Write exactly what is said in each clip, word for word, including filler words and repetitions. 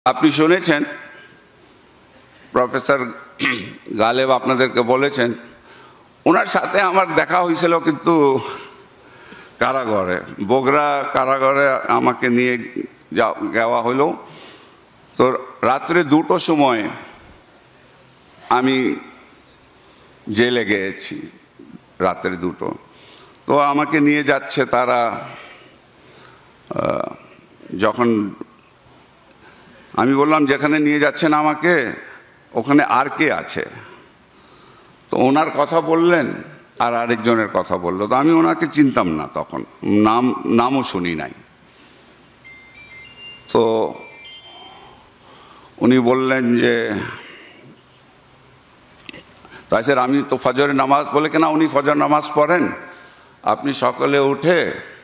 আপনি শুনেছেন প্রফেসর গালেব আপনাদেরকে বলেছেন ওনার সাথে আমার দেখা হয়েছিল কিন্তু কারাগারে বগুড়া কারাগারে আমাকে নিয়ে যাওয়া হলো। তো রাত্রে দুটোর সময় আমি জেলে গিয়েছি, রাত্রে দুটো। তো আমাকে নিয়ে যাচ্ছে তারা, যখন আমি বললাম যেখানে নিয়ে যাচ্ছেন আমাকে ওখানে আর কে আছে, তো ওনার কথা বললেন আর আরেকজনের কথা বললো। তো আমি ওনাকে চিনতাম না, তখন নাম নামও শুনি নাই। তো উনি বললেন যে তাই স্যার আমি তো ফজরের নামাজ, বলে কেনা উনি ফজর নামাজ পড়েন, আপনি সকালে উঠে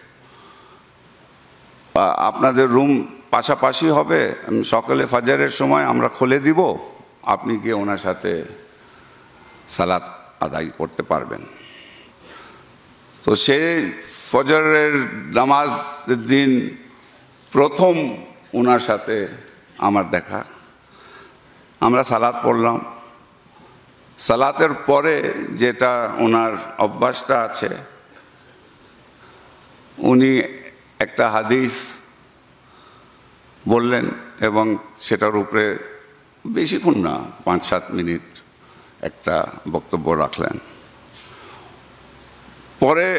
আপনাদের রুম পাশাপাশি হবে, সকালে ফজরের সময় আমরা খুলে দিব, আপনি গিয়ে ওনার সাথে সালাত আদায় করতে পারবেন। তো সে ফজরের নামাজ দিন প্রথম ওনার সাথে আমার দেখা, আমরা সালাত পড়লাম। সালাতের পরে যেটা ওনার অভ্যাসটা আছে, উনি একটা হাদিস বললেন এবং সেটার উপরে বেশিক্ষণ না, পাঁচ সাত মিনিট একটা বক্তব্য রাখলেন। পরে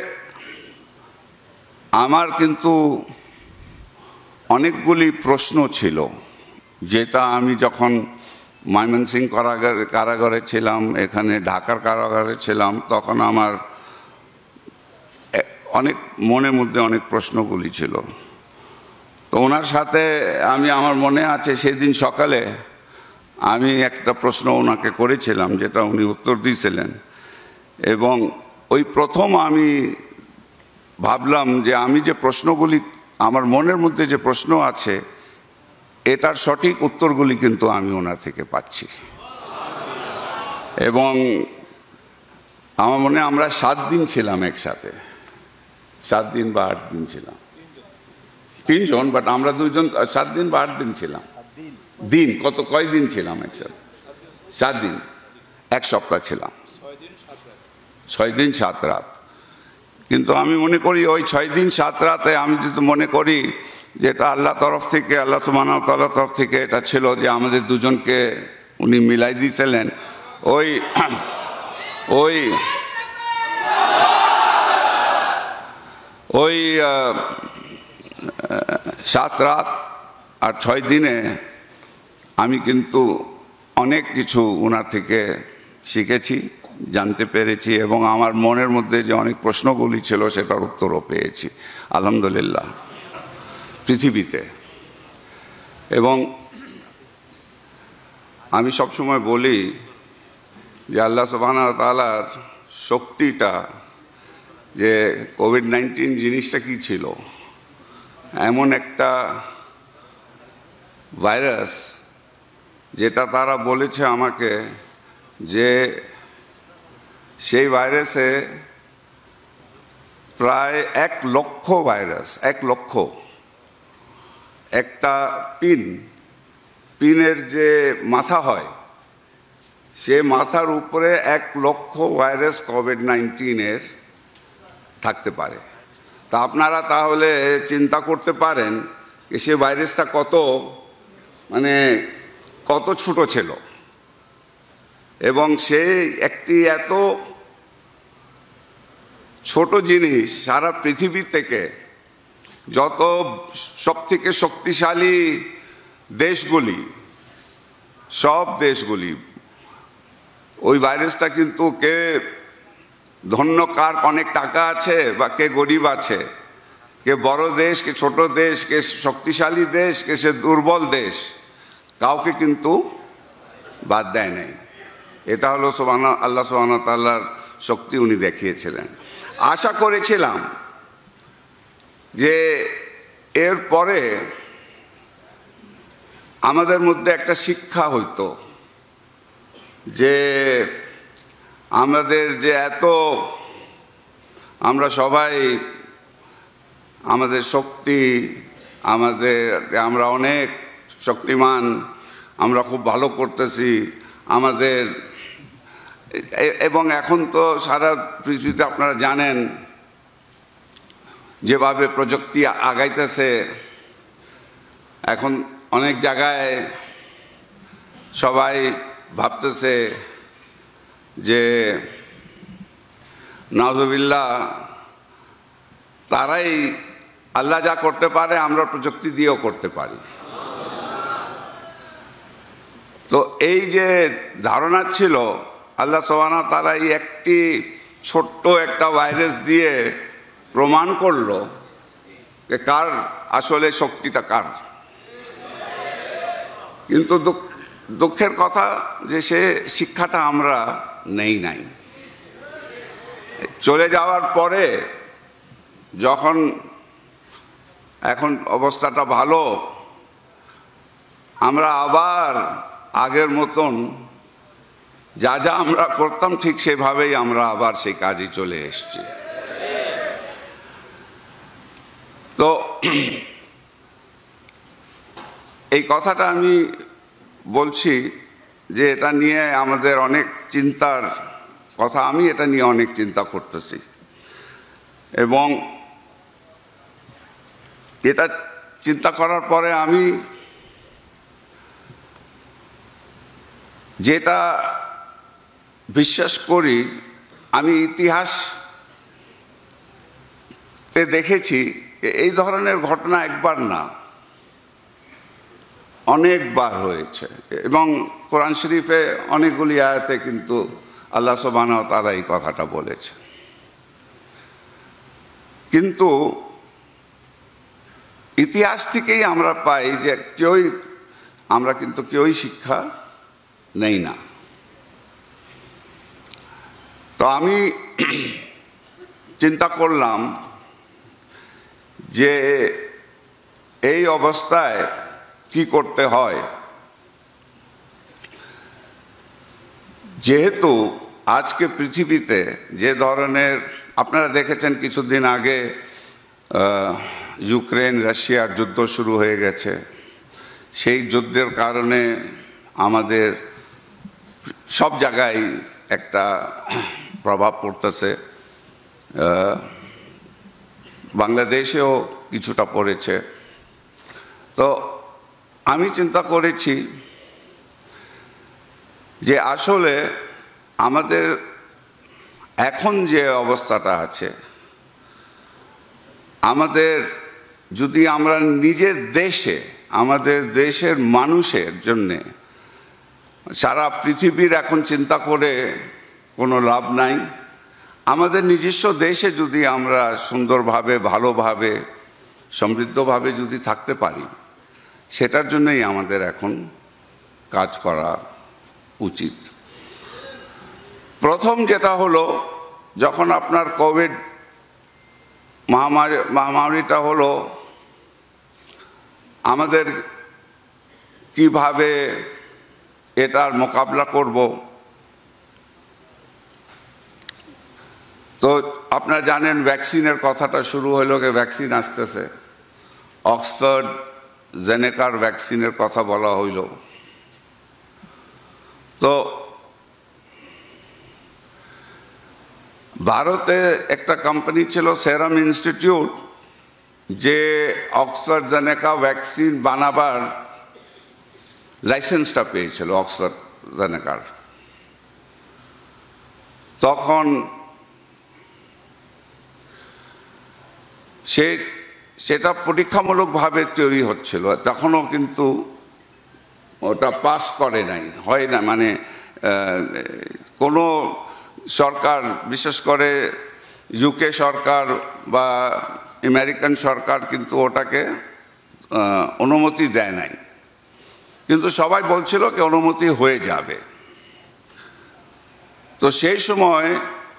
আমার কিন্তু অনেকগুলি প্রশ্ন ছিল, যেটা আমি যখন ময়মনসিংহ কারাগারে কারাগারে ছিলাম, এখানে ঢাকার কারাগারে ছিলাম, তখন আমার অনেক মনের মধ্যে অনেক প্রশ্নগুলি ছিল। তো ওনার সাথে আমি, আমার মনে আছে সেদিন সকালে আমি একটা প্রশ্ন ওনাকে করেছিলাম, যেটা উনি উত্তর দিয়েছিলেন। এবং ওই প্রথম আমি ভাবলাম যে আমি যে প্রশ্নগুলি, আমার মনের মধ্যে যে প্রশ্ন আছে, এটার সঠিক উত্তরগুলি কিন্তু আমি ওনার থেকে পাচ্ছি। এবং আমার মনে আমরা সাত দিন ছিলাম একসাথে, সাত দিন বা আট দিন ছিলাম, তিনজন, বাট আমরা দুইজন সাত দিন বা আট দিন ছিলাম। দিন কত, কয় দিন ছিলাম একসাথে? সাত দিন, এক সপ্তাহ ছিলাম, ছয় দিন সাত রাত। কিন্তু আমি মনে করি ওই ছয় দিন সাত রাতে আমি যদি মনে করি যে এটা আল্লাহ তরফ থেকে, আল্লাহ সুবহানাহু ওয়া তাআলার তরফ থেকে এটা ছিল যে আমাদের দুজনকে উনি মিলাই দিয়েছিলেন। ওই ওই ওই সাত রাত আর ছয় দিনে আমি কিন্তু অনেক কিছু ওনার থেকে শিখেছি, জানতে পেরেছি, এবং আমার মনের মধ্যে যে অনেক প্রশ্নগুলি ছিল সেটার উত্তরও পেয়েছি আলহামদুলিল্লাহ পৃথিবীতে। এবং আমি সবসময় বলি যে আল্লাহ সুবহানাহু ওয়া তাআলার শক্তিটা, যে কোভিড নাইন্টিন জিনিসটা কি ছিল, এমন একটা ভাইরাস যেটা তারা বলেছে আমাকে যে সেই ভাইরাসে প্রায় এক লক্ষ ভাইরাস, এক লক্ষ একটা পিন, পিনের যে মাথা হয় সে মাথার উপরে এক লক্ষ ভাইরাস কোভিড নাইন্টিনের থাকতে পারে। তা আপনারা তাহলে চিন্তা করতে পারেন যে সে ভাইরাসটা কত, মানে কত ছোট ছিল। এবং সে একটি এত ছোট জিনিস সারা পৃথিবী থেকে যত সবথেকে শক্তিশালী দেশগুলি, সব দেশগুলি, ওই ভাইরাসটা কিন্তু কে ধন্য, কার অনেক টাকা আছে বা কে গরিব আছে, কে বড় দেশ, কে ছোট দেশ, কে শক্তিশালী দেশ, কে সে দুর্বল দেশ, কাউকে কিন্তু বাদ দেয় নাই। এটা হলো সুবহানাহু আল্লাহ সুবহানাহু ওয়া তাআলার শক্তি উনি দেখিয়েছিলেন। আশা করেছিলাম যে এর পরে আমাদের মধ্যে একটা শিক্ষা হইতো, যে আমাদের যে এত, আমরা সবাই আমাদের শক্তি, আমাদের আমরা অনেক শক্তিমান, আমরা খুব ভালো করতেছি আমাদের। এবং এখন তো সারা পৃথিবীতে আপনারা জানেন যেভাবে প্রযুক্তি আগাইতেছে, এখন অনেক জায়গায় সবাই ভাবতেছে যে নাউজুবিল্লাহ, তারাই আল্লাহ যা করতে পারে আমরা প্রযুক্তি দিয়েও করতে পারি। তো এই যে ধারণা ছিল, আল্লাহ সুবহানাহু ওয়া তাআলা এই একটি ছোট্ট একটা ভাইরাস দিয়ে প্রমাণ করলো যে কার আসলে শক্তিটা কার। কিন্তু দুঃখের কথা যে সে শিক্ষাটা আমরা নেই নাই। চলে যাওয়ার পরে যখন এখন অবস্থাটা ভালো, আমরা আবার আগের মতন যা যা আমরা করতাম ঠিক সেভাবেই আমরা আবার সেই কাজে চলে এসেছি। তো এই কথাটা আমি বলছি যে এটা নিয়ে আমাদের অনেক চিন্তার কথা, আমি এটা নিয়ে অনেক চিন্তা করতেছি এবং এটা চিন্তা করার পরে আমি যেটা বিশ্বাস করি, আমি ইতিহাসে দেখেছি এই ধরনের ঘটনা একবার না অনেকবার হয়েছে এবং কোরআন শরীফে অনেকগুলি আয়াতে কিন্তু আল্লাহ সুবহানাহু ওয়া তাআলা এই কথাটা বলেছে। কিন্তু ইতিহাস থেকেই আমরা পাই যে কেউই আমরা কিন্তু কেউই শিক্ষা নেই না। তো আমি চিন্তা করলাম যে এই অবস্থায় কি করতে হয়। যেহেতু আজকে পৃথিবীতে যে ধরনের আপনারা দেখেছেন, কিছুদিন আগে ইউক্রেন রাশিয়ার যুদ্ধ শুরু হয়ে গেছে, সেই যুদ্ধের কারণে আমাদের সব জায়গায় একটা প্রভাব পড়তেছে। বাংলাদেশেও কিছুটা পড়েছে। তো আমি চিন্তা করেছি যে আসলে আমাদের এখন যে অবস্থাটা আছে, আমাদের যদি আমরা নিজের দেশে আমাদের দেশের মানুষের জন্যে, সারা পৃথিবীর এখন চিন্তা করে কোনো লাভ নাই। আমাদের নিজস্ব দেশে যদি আমরা সুন্দরভাবে, ভালোভাবে, সমৃদ্ধভাবে যদি থাকতে পারি, সেটার জন্যই আমাদের এখন কাজ করা উচিত। প্রথম যেটা হলো, যখন আপনার কোভিড মহামারী মহামারীটা হলো, আমাদের কিভাবে এটার মোকাবিলা করব। তো আপনারা জানেন ভ্যাকসিনের কথাটা শুরু হলো, যে ভ্যাকসিন আসতেছে, অক্সফোর্ড জেনেকার ভ্যাকসিনের কথা বলা হইল। তো ভারতে একটা কোম্পানি ছিল সেরাম ইনস্টিটিউট, যে অক্সফোর্ড জেনেকা ভ্যাকসিন বানাবার লাইসেন্সটা পেয়েছিল অক্সফোর্ড জেনেকার। তখন সে সেটা পরীক্ষামূলকভাবে তৈরি হচ্ছিল, তখনও কিন্তু ওটা পাস করে নাই, হয় না, মানে কোনো সরকার, বিশেষ করে ইউকে সরকার বা আমেরিকান সরকার কিন্তু ওটাকে অনুমতি দেয় নাই। কিন্তু সবাই বলছিল কি অনুমতি হয়ে যাবে। তো সেই সময়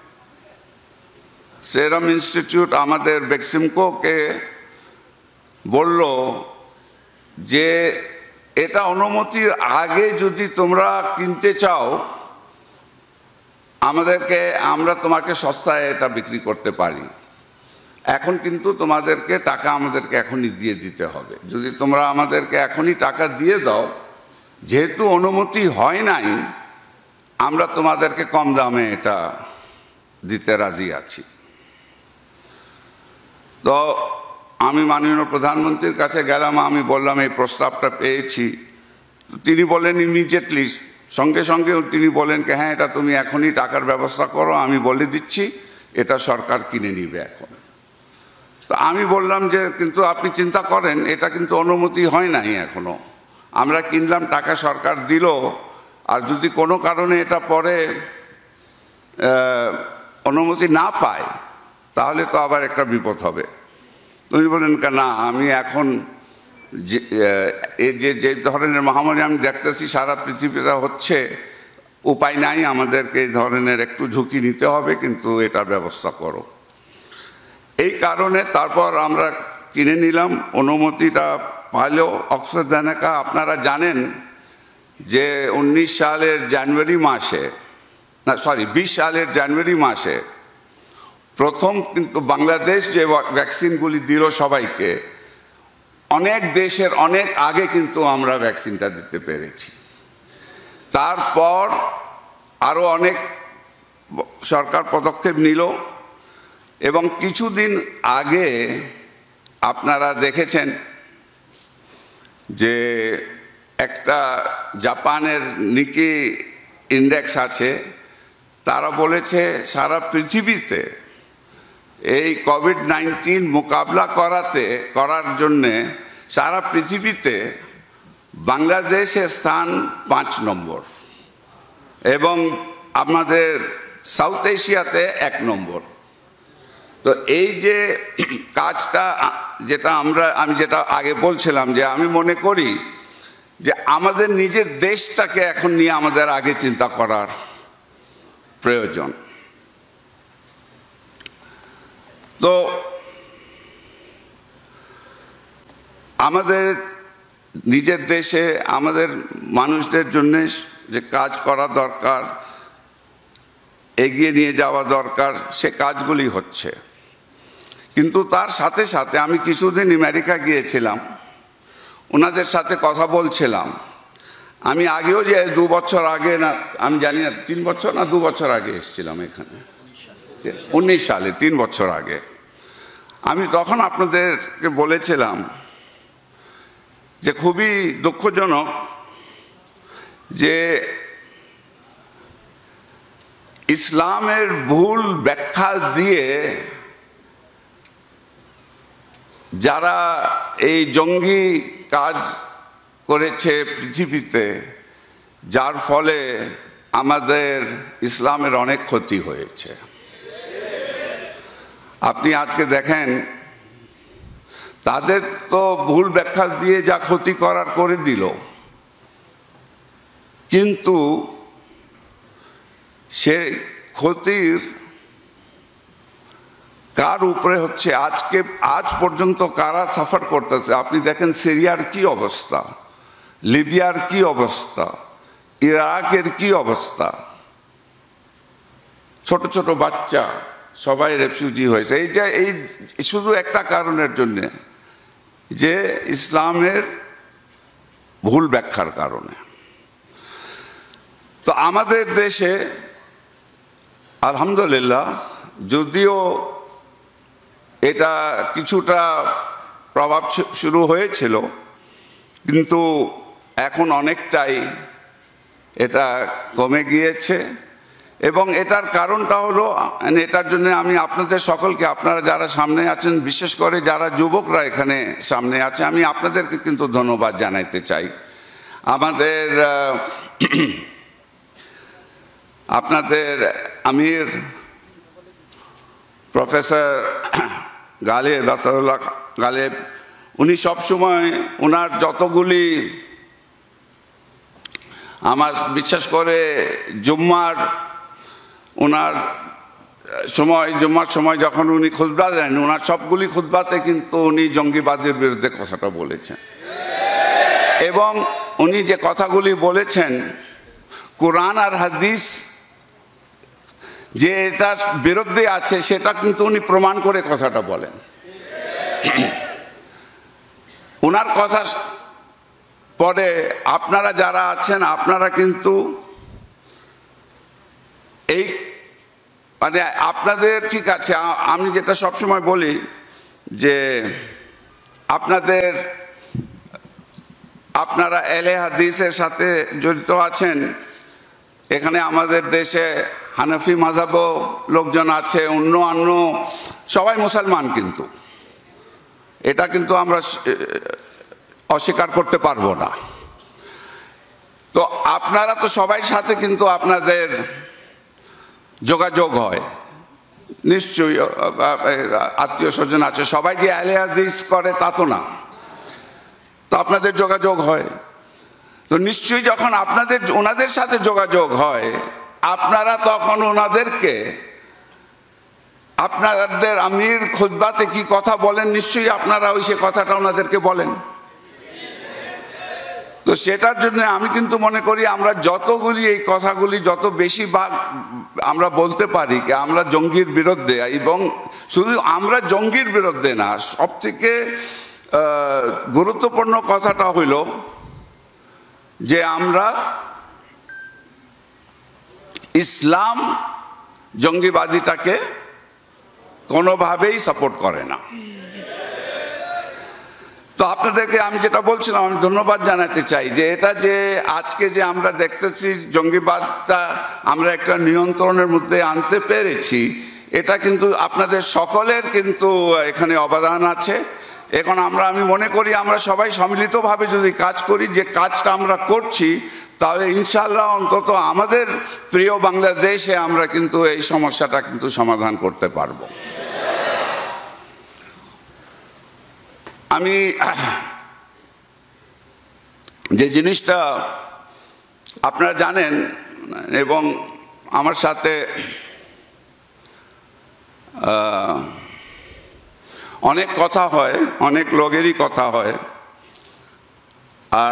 সেরাম ইনস্টিটিউট আমাদের বেক্সিমকোকে বলল যে এটা অনুমতির আগে যদি তোমরা কিনতে চাও, আমাদেরকে আমরা তোমাকে সস্তায় এটা বিক্রি করতে পারি। এখন কিন্তু তোমাদেরকে টাকা আমাদেরকে এখনই দিয়ে দিতে হবে। যদি তোমরা আমাদেরকে এখনই টাকা দিয়ে দাও, যেহেতু অনুমতি হয় নাই, আমরা তোমাদেরকে কম দামে এটা দিতে রাজি আছি। তো আমি মাননীয় প্রধানমন্ত্রীর কাছে গেলাম, আমি বললাম এই প্রস্তাবটা পেয়েছি। তিনি বলেন ইমিডিয়েটলি, সঙ্গে সঙ্গে তিনি বলেন কি হ্যাঁ এটা তুমি এখনই টাকার ব্যবস্থা করো, আমি বলে দিচ্ছি এটা সরকার কিনে নিবে এখন। তো আমি বললাম যে কিন্তু আপনি চিন্তা করেন, এটা কিন্তু অনুমতি হয় নাই এখনো, আমরা কিনলাম, টাকা সরকার দিল, আর যদি কোনো কারণে এটা পরে অনুমতি না পায় তাহলে তো আবার একটা বিপদ হবে। উনি বলেন না, আমি এখন এই যে যে ধরনের মহামারী আমি দেখতেছি সারা পৃথিবীতে হচ্ছে, উপায় নাই, আমাদেরকে এই ধরনের একটু ঝুঁকি নিতে হবে, কিন্তু এটার ব্যবস্থা করো। এই কারণে তারপর আমরা কিনে নিলাম। অনুমতিটা পাইলেও অক্সফোর্ড-জেনেকা আপনারা জানেন যে উনিশ সালের জানুয়ারি মাসে না সরি বিশ সালের জানুয়ারি মাসে প্রথম কিন্তু বাংলাদেশ যে ভ্যাকসিনগুলি দিল সবাইকে, অনেক দেশের অনেক আগে কিন্তু আমরা ভ্যাকসিনটা দিতে পেরেছি। তারপর আরও অনেক সরকার পদক্ষেপ নিল, এবং কিছুদিন আগে আপনারা দেখেছেন যে একটা জাপানের নিকি ইন্ডেক্স আছে, তারা বলেছে সারা পৃথিবীতে এই কোভিড নাইন্টিন মোকাবিলা করাতে করার জন্যে সারা পৃথিবীতে বাংলাদেশের স্থান পাঁচ নম্বর, এবং আমাদের সাউথ এশিয়াতে এক নম্বর। তো এই যে কাজটা যেটা আমরা আমি যেটা আগে বলছিলাম, যে আমি মনে করি যে আমাদের নিজের দেশটাকে এখন নিয়ে আমাদের আগে চিন্তা করার প্রয়োজন। তো আমাদের নিজের দেশে আমাদের মানুষদের জন্য যে কাজ করা দরকার, এগিয়ে নিয়ে যাওয়া দরকার, সে কাজগুলি হচ্ছে। কিন্তু তার সাথে সাথে আমি কিছুদিন আমেরিকা গিয়েছিলাম, ওনাদের সাথে কথা বলছিলাম। আমি আগেও যে দু বছর আগে না আমি জানি না তিন বছর না দু বছর আগে এসেছিলাম এখানে, উনিশ সালে, তিন বছর আগে। আমি তখন আপনাদেরকে বলেছিলাম যে খুবই দুঃখজনক যে ইসলামের ভুল ব্যাখ্যা দিয়ে যারা এই জঙ্গি কাজ করেছে পৃথিবীতে, যার ফলে আমাদের ইসলামের অনেক ক্ষতি হয়েছে। আপনি আজকে দেখেন তাদের তো ভুল ব্যাখ্যা দিয়ে যা ক্ষতি করার করে দিল, কিন্তু সে ক্ষতির কার উপরে হচ্ছে, আজকে আজ পর্যন্ত কারা সাফার করতেছে। আপনি দেখেন সিরিয়ার কি অবস্থা, লিবিয়ার কি অবস্থা, ইরাকের কি অবস্থা, ছোট ছোট বাচ্চা সবাই রেফিউজি হয়েছে। এই যে এই শুধু একটা কারণের জন্যে, যে ইসলামের ভুল ব্যাখ্যার কারণে। তো আমাদের দেশে আলহামদুলিল্লাহ, যদিও এটা কিছুটা প্রভাব শুরু হয়েছিল, কিন্তু এখন অনেকটাই এটা কমে গিয়েছে। এবং এটার কারণটা হলো, এটার জন্য আমি আপনাদের সকলকে, আপনারা যারা সামনে আছেন, বিশেষ করে যারা যুবকরা এখানে সামনে আছে, আমি আপনাদেরকে কিন্তু ধন্যবাদ জানাইতে চাই। আমাদের আপনাদের আমির প্রফেসর গালেব আসাদুল্লাহ গালেব, উনি সবসময় ওনার যতগুলি, আমার বিশ্বাস করে জুম্মার ওনার সময় জুম্মার সময় যখন উনি খুতবা দেন, ওনার সবগুলি খুতবাতে কিন্তু উনি জঙ্গিবাদের বিরুদ্ধে কথাটা বলেছেন। এবং উনি যে কথাগুলি বলেছেন, কোরআন আর হাদিস যে এটার বিরুদ্ধে আছে সেটা কিন্তু উনি প্রমাণ করে কথাটা বলেন। ওনার কথা পরে আপনারা যারা আছেন আপনারা কিন্তু এই মানে আপনাদের ঠিক আছে, আমি যেটা সবসময় বলি যে আপনাদের আপনারা আহলে হাদিসের সাথে জড়িত আছেন। এখানে আমাদের দেশে হানাফি মাযহাবও লোকজন আছে, অন্য অন্য সবাই মুসলমান, কিন্তু এটা কিন্তু আমরা অস্বীকার করতে পারবো না। তো আপনারা তো সবাই সাথে কিন্তু আপনাদের যোগাযোগ হয়, নিশ্চয়ই আত্মীয় স্বজন আছে, সবাই যে আহলে হাদিস করে তা তো না, তো আপনাদের যোগাযোগ হয়। তো নিশ্চয়ই যখন আপনাদের ওনাদের সাথে যোগাযোগ হয় আপনারা তখন ওনাদেরকে আপনাদের আমির খুতবাতে কি কথা বলেন নিশ্চয়ই আপনারা ওই সে কথাটা ওনাদেরকে বলেন। তো সেটার জন্য আমি কিন্তু মনে করি আমরা যতগুলি এই কথাগুলি যত বেশি ভাগ আমরা বলতে পারি যে আমরা জঙ্গির বিরুদ্ধে, এবং শুধু আমরা জঙ্গির বিরুদ্ধে না, সব থেকে গুরুত্বপূর্ণ কথাটা হইল যে আমরা ইসলাম জঙ্গিবাদীটাকে কোনোভাবেই সাপোর্ট করে না। তো আপনাদেরকে আমি যেটা বলছিলাম, আমি ধন্যবাদ জানাতে চাই যে এটা যে আজকে যে আমরা দেখতেছি জঙ্গিবাদটা আমরা একটা নিয়ন্ত্রণের মধ্যে আনতে পেরেছি, এটা কিন্তু আপনাদের সকলের কিন্তু এখানে অবদান আছে। এখন আমরা আমি মনে করি আমরা সবাই সম্মিলিতভাবে যদি কাজ করি, যে কাজটা আমরা করছি, তাহলে ইনশাআল্লাহ অন্তত আমাদের প্রিয় বাংলাদেশে আমরা কিন্তু এই সমস্যাটা কিন্তু সমাধান করতে পারবো। আমি যে জিনিসটা আপনারা জানেন এবং আমার সাথে অনেক কথা হয়, অনেক লোকেরই কথা হয়, আর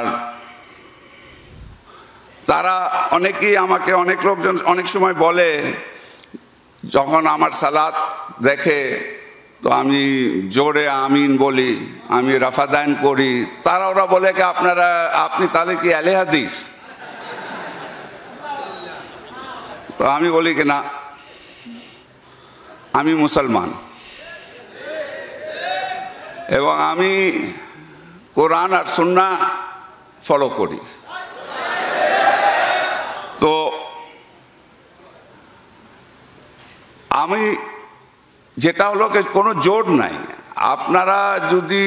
তারা অনেকেই আমাকে অনেক লোকজন অনেক সময় বলে, যখন আমার সালাত দেখে তো আমি জোরে আমিন বলি, আমি রাফাদান করি, তারা ওরা বলে কি আপনারা আপনি তাহলে কি আহলে হাদিস? তো আমি বলি কি না, আমি মুসলমান এবং আমি কোরআন আর সুন্নাহ ফলো করি। তো আমি যেটা হলো কোনো জোর নাই, আপনারা যদি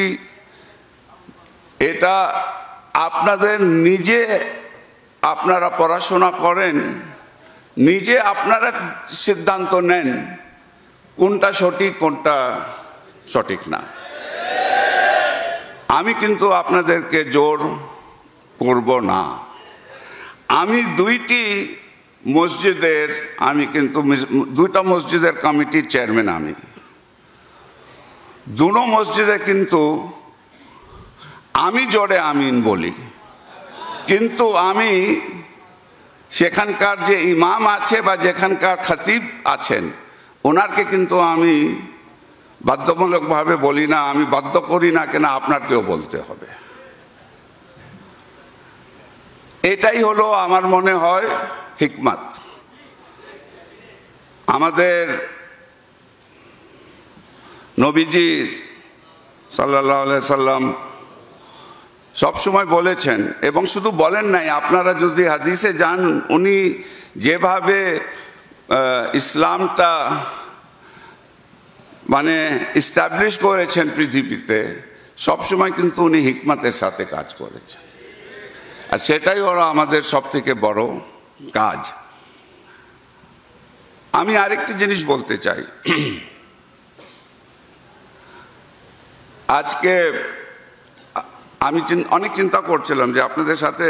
এটা আপনাদের নিজে আপনারা পড়াশোনা করেন, নিজে আপনারা সিদ্ধান্ত নেন কোনটা সঠিক কোনটা সঠিক না। আমি কিন্তু আপনাদেরকে জোর করব না। আমি দুইটি মসজিদের আমি কিন্তু দুইটা মসজিদের কমিটির চেয়ারম্যান, আমি দুটো মসজিদে কিন্তু আমি জোরে আমিন বলি, কিন্তু আমি সেখানকার যে ইমাম আছে বা যেখানকার খতিব আছেন ওনারকে কিন্তু আমি বাধ্যতামূলকভাবে বলি না, আমি বাধ্য করি না কেন আপনাকেও বলতে হবে। এটাই হলো আমার মনে হয় হিকমত। আমাদের নবীজি সাল্লাল্লাহু আলাইহি সাল্লাম সবসময় বলেছেন, এবং শুধু বলেন নাই, আপনারা যদি হাদিসে যান উনি যেভাবে ইসলামটা মানে এস্টাবলিশ করেছেন পৃথিবীতে, সবসময় কিন্তু উনি হিকমতের সাথে কাজ করেছেন, আর সেটাই হলো আমাদের সব থেকে বড় কাজ। আমি আরেকটি জিনিস বলতে চাই, আজকে আমি অনেক চিন্তা করছিলাম যে আপনাদের সাথে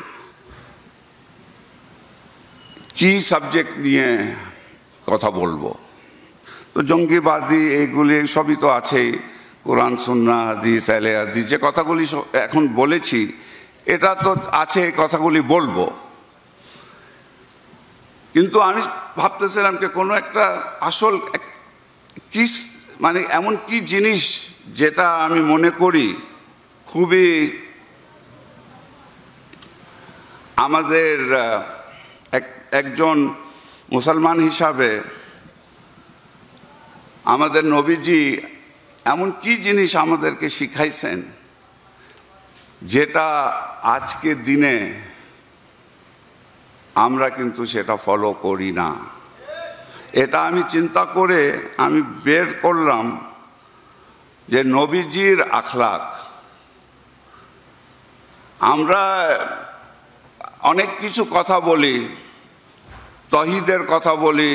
কি সাবজেক্ট নিয়ে কথা বলবো। তো জঙ্গিবাদী এইগুলি সবই তো আছেই, কোরআন সুন্নাহ হাদিস আহলে হাদিস যে কথাগুলি এখন বলেছি এটা তো আছে, এই কথাগুলি বলবো, কিন্তু আমি ভাবতেছিলাম যে কোনো একটা আসল কি মানে এমন কি জিনিস যেটা আমি মনে করি খুবই আমাদের একজন মুসলমান হিসাবে আমাদের নবীজি এমন কি জিনিস আমাদেরকে শিখাইছেন যেটা আজকের দিনে আমরা কিন্তু সেটা ফলো করি না। এটা আমি চিন্তা করে আমি বের করলাম যে নবীজির আখলাক। আমরা অনেক কিছু কথা বলি, তহিদের কথা বলি,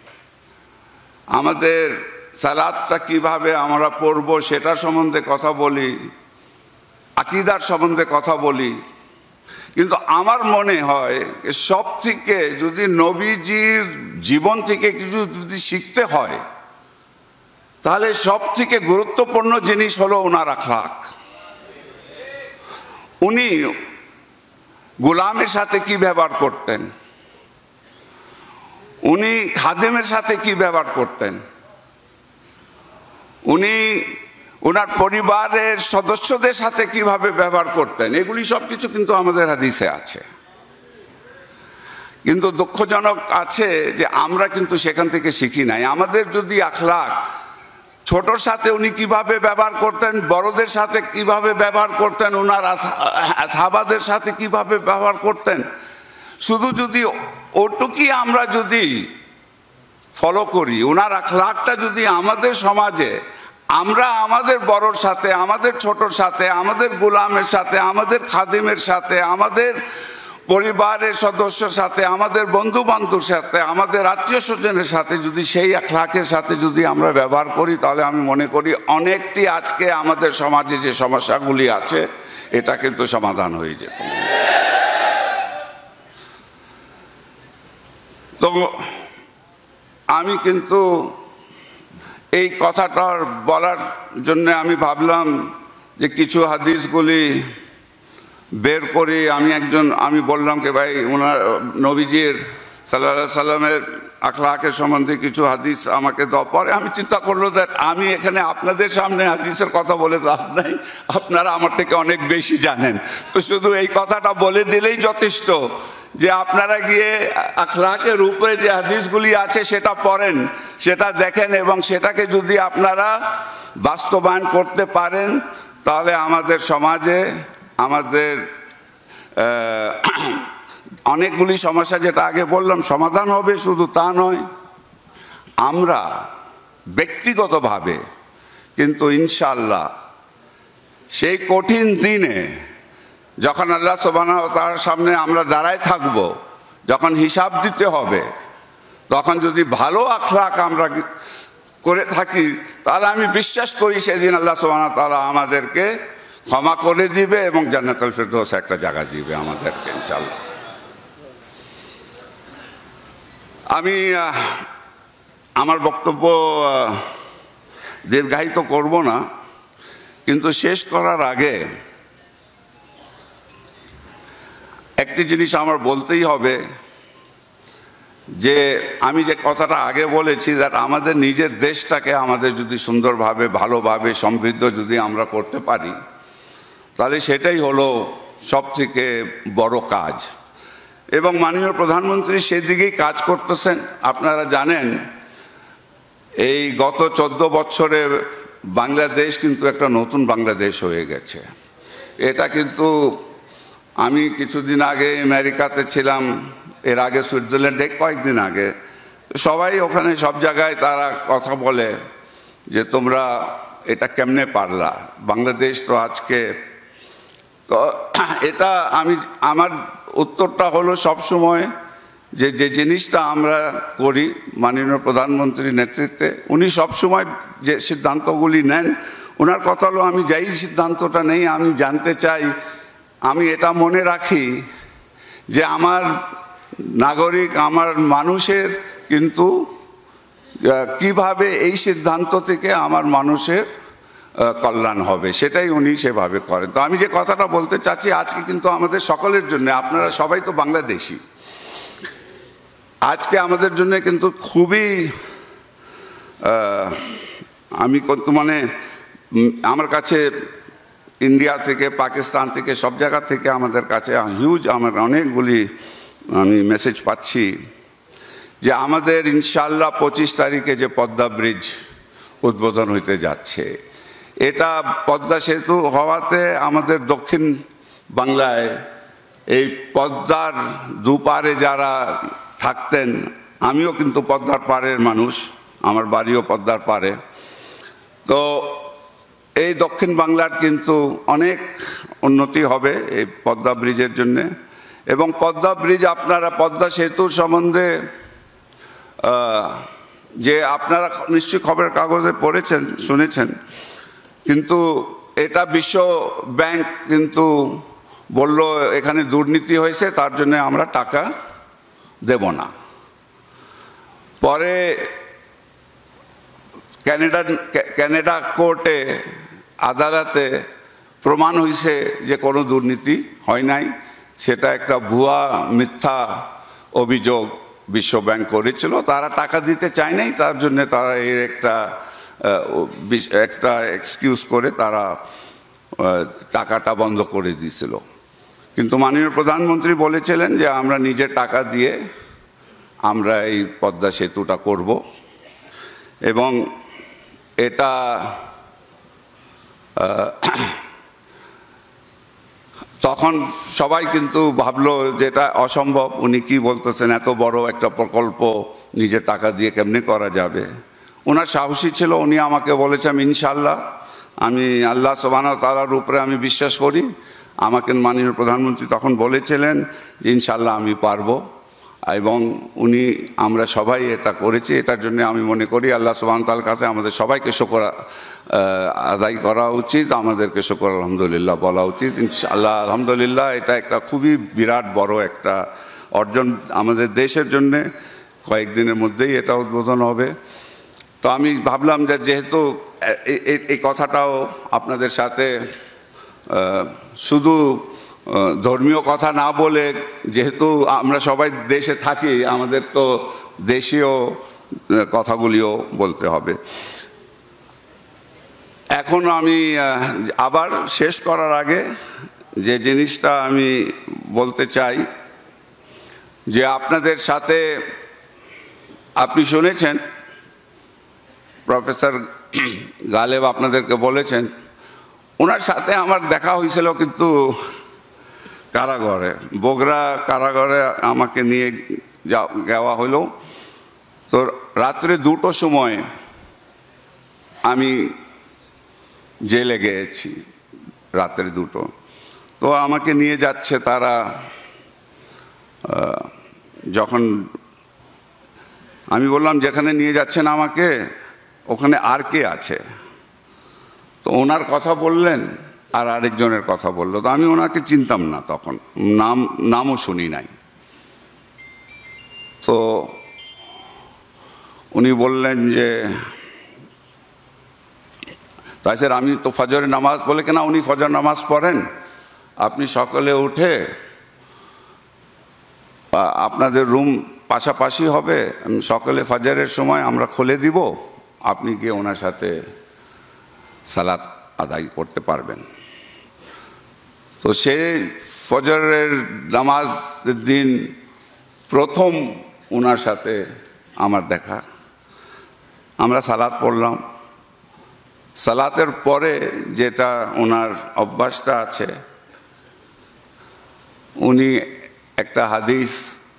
আমাদের সালাতটা কিভাবে আমরা পড়ব সেটা সম্বন্ধে কথা বলি, আকীদার সম্বন্ধে কথা বলি, কিন্তু আমার মনে হয় সব থেকে যদি নবীজির জীবন থেকে কিছু যদি শিখতে হয় তাহলে সব থেকে গুরুত্বপূর্ণ জিনিস হলো ওনার আখলাক। উনি গোলামের সাথে কি ব্যবহার করতেন, উনি খাদেমের সাথে কি ব্যবহার করতেন, উনি ওনার পরিবারের সদস্যদের সাথে কিভাবে ব্যবহার করতেন, এগুলি সব কিছু কিন্তু আমাদের হাদিসে আছে। কিন্তু দুঃখজনক আছে যে আমরা কিন্তু সেখান থেকে শিখি নাই। আমাদের যদি আখলাক ছোটর সাথে উনি কিভাবে ব্যবহার করতেন, বড়দের সাথে কিভাবে ব্যবহার করতেন, ওনার সাহাবাদের সাথে কিভাবে ব্যবহার করতেন, শুধু যদি ওটুকুই আমরা যদি ফলো করি, ওনার আখলাকটা যদি আমাদের সমাজে আমরা আমাদের বড়র সাথে, আমাদের ছোটর সাথে, আমাদের গোলামের সাথে, আমাদের খাদিমের সাথে, আমাদের পরিবারের সদস্যের সাথে, আমাদের বন্ধু বান্ধবের সাথে, আমাদের আত্মীয় স্বজনের সাথে যদি সেই আখলাকের সাথে যদি আমরা ব্যবহার করি তাহলে আমি মনে করি অনেকটি আজকে আমাদের সমাজে যে সমস্যাগুলি আছে এটা কিন্তু সমাধান হয়ে যেত। তো আমি কিন্তু এই কথাটার বলার জন্য আমি ভাবলাম যে কিছু হাদিসগুলি বের করি। আমি একজন আমি বললাম যে ভাই ওনার নবীজির সাল্লাল্লাহু আলাইহি সাল্লামের আখলাকের সম্বন্ধে কিছু হাদিস আমাকে দাও। পরে আমি চিন্তা করলো দ্যাট আমি এখানে আপনাদের সামনে হাদিসের কথা বলে লাভ নাই, আপনারা আমার থেকে অনেক বেশি জানেন, তো শুধু এই কথাটা বলে দিলেই যথেষ্ট যে আপনারা গিয়ে আখলাকের উপরে যে হাদিসগুলি আছে সেটা পড়েন, সেটা দেখেন, এবং সেটাকে যদি আপনারা বাস্তবায়ন করতে পারেন তাহলে আমাদের সমাজে আমাদের অনেকগুলি সমস্যা যেটা আগে বললাম সমাধান হবে। শুধু তা নয়, আমরা ব্যক্তিগতভাবে কিন্তু ইনশাআল্লাহ সেই কঠিন দিনে যখন আল্লাহ সুবহানাহু ওয়া তাআলার সামনে আমরা দাঁড়ায় থাকব, যখন হিসাব দিতে হবে, তখন যদি ভালো আখলাক আমরা করে থাকি তাহলে আমি বিশ্বাস করি সেদিন আল্লাহ সুবহানাহু ওয়া তাআলা আমাদেরকে ক্ষমা করে দিবে এবং জান্নাতুল ফেরদৌস একটা জায়গা দিবে আমাদেরকে ইনশাআল্লাহ। আমি আমার বক্তব্য দীর্ঘায়িত করব না, কিন্তু শেষ করার আগে একটি জিনিস আমার বলতেই হবে যে আমি যে কথাটা আগে বলেছি দ্যাট আমাদের নিজের দেশটাকে আমাদের যদি সুন্দরভাবে ভালোভাবে সমৃদ্ধ যদি আমরা করতে পারি তাহলে সেটাই হলো সবথেকে বড় কাজ, এবং মাননীয় প্রধানমন্ত্রী সেদিকেই কাজ করতেছেন। আপনারা জানেন এই গত চোদ্দ বছরে বাংলাদেশ কিন্তু একটা নতুন বাংলাদেশ হয়ে গেছে। এটা কিন্তু আমি কিছুদিন আগে আমেরিকাতে ছিলাম, এর আগে সুইজারল্যান্ডে কয়েকদিন আগে, সবাই ওখানে সব জায়গায় তারা কথা বলে যে তোমরা এটা কেমনে পারলা, বাংলাদেশ তো আজকে। তো এটা আমি আমার উত্তরটা হলো সবসময় যে যে জিনিসটা আমরা করি মাননীয় প্রধানমন্ত্রীর নেতৃত্বে, উনি সবসময় যে সিদ্ধান্তগুলি নেন, ওনার কথা হলো আমি যাই সিদ্ধান্তটা নেই আমি জানতে চাই, আমি এটা মনে রাখি যে আমার নাগরিক আমার মানুষের কিন্তু কিভাবে এই সিদ্ধান্ত থেকে আমার মানুষের কল্যাণ হবে সেটাই উনি সেভাবে করেন। তো আমি যে কথাটা বলতে চাচ্ছি আজকে কিন্তু আমাদের সকলের জন্য, আপনারা সবাই তো বাংলাদেশি, আজকে আমাদের জন্য কিন্তু খুবই আমি মানে আমার কাছে ইন্ডিয়া থেকে পাকিস্তান থেকে সব জায়গা থেকে আমাদের কাছে হিউজ আমার অনেকগুলি আমি মেসেজ পাচ্ছি যে আমাদের ইনশাআল্লাহ পঁচিশ তারিখে যে পদ্মা ব্রিজ উদ্বোধন হইতে যাচ্ছে, এটা পদ্মা সেতু হওয়াতে আমাদের দক্ষিণ বাংলায় এই পদ্মার দুপারে যারা থাকতেন, আমিও কিন্তু পদ্মার পাড়ের মানুষ, আমার বাড়িও পদ্মার পাড়ে, তো এই দক্ষিণ বাংলার কিন্তু অনেক উন্নতি হবে এই পদ্মা ব্রিজের জন্যে। এবং পদ্মা ব্রিজ আপনারা পদ্মা সেতুর সম্বন্ধে যে আপনারা নিশ্চয়ই খবরের কাগজে পড়েছেন শুনেছেন, কিন্তু এটা বিশ্ব ব্যাংক কিন্তু বলল এখানে দুর্নীতি হয়েছে, তার জন্য আমরা টাকা দেব না। পরে ক্যানাডা ক্যানাডা কোর্টে আদালতে প্রমাণ হয়েছে যে কোনো দুর্নীতি হয় নাই, সেটা একটা ভুয়া মিথ্যা অভিযোগ বিশ্ব ব্যাংক করেছিল, তারা টাকা দিতে চায় নাই, তার জন্য তারা এর একটা একটা এক্সকিউজ করে তারা টাকাটা বন্ধ করে দিয়েছিল। কিন্তু মাননীয় প্রধানমন্ত্রী বলেছিলেন যে আমরা নিজের টাকা দিয়ে আমরা এই পদ্মা সেতুটা করব, এবং এটা তখন সবাই কিন্তু ভাবলো যে এটা অসম্ভব, উনি কি বলতেছেন, এত বড় একটা প্রকল্প নিজের টাকা দিয়ে কেমনে করা যাবে। ওনার সাহসী ছিল, উনি আমাকে বলেছেন ইনশাল্লাহ, আমি আল্লাহ সুবহানাহু ওয়া তাআলার উপরে আমি বিশ্বাস করি। আমাকে মাননীয় প্রধানমন্ত্রী তখন বলেছিলেন যে ইনশাল্লাহ আমি পারবো, এবং উনি আমরা সবাই এটা করেছি। এটার জন্য আমি মনে করি আল্লাহ সুবহানাহু ওয়া তাআলার কাছে আমাদের সবাইকে শুকর আদায় করা উচিত, আমাদেরকে শুকর আলহামদুলিল্লাহ বলা উচিত। ইনশাআল্লাহ আলহামদুলিল্লাহ এটা একটা খুবই বিরাট বড় একটা অর্জন আমাদের দেশের জন্যে। কয়েকদিনের মধ্যেই এটা উদ্বোধন হবে। তো আমি ভাবলাম যে যেহেতু এই কথাটাও আপনাদের সাথে শুধু ধর্মীয় কথা না বলে, যেহেতু আমরা সবাই দেশে থাকি, আমাদের তো দেশীয় কথাগুলিও বলতে হবে। এখন আমি আবার শেষ করার আগে যে জিনিসটা আমি বলতে চাই, যে আপনাদের সাথে আপনি শুনেছেন প্রফেসর গালেব আপনাদেরকে বলেছেন, ওনার সাথে আমার দেখা হয়েছিল কিন্তু কারাগারে, বগুড়া কারাগারে আমাকে নিয়ে যাওয়া হলো। তো রাত্রে দুটোর সময় আমি জেলে গিয়েছি, রাত্রে দুটো। তো আমাকে নিয়ে যাচ্ছে তারা, যখন আমি বললাম যেখানে নিয়ে যাচ্ছেন আমাকে ওখানে আর কে আছে, তো ওনার কথা বললেন আর আরেকজনের কথা বললো। তো আমি ওনাকে চিনতাম না, তখন নাম নামও শুনি নাই। তো উনি বললেন যে তাই স্যার আমি তো ফজরের নামাজ, বলে কিনা উনি ফজর নামাজ পড়েন, আপনি সকালে উঠে আপনাদের রুম পাশাপাশি হবে, সকালে ফজরের সময় আমরা খুলে দিব, আপনি গিয়ে ওনার সাথে সালাত আদায় করতে পারবেন। তো সে ফজরের নামাজের দিন প্রথম ওনার সাথে আমার দেখা, আমরা সালাত পড়লাম। সালাতের পরে যেটা ওনার অভ্যাসটা আছে, উনি একটা হাদিস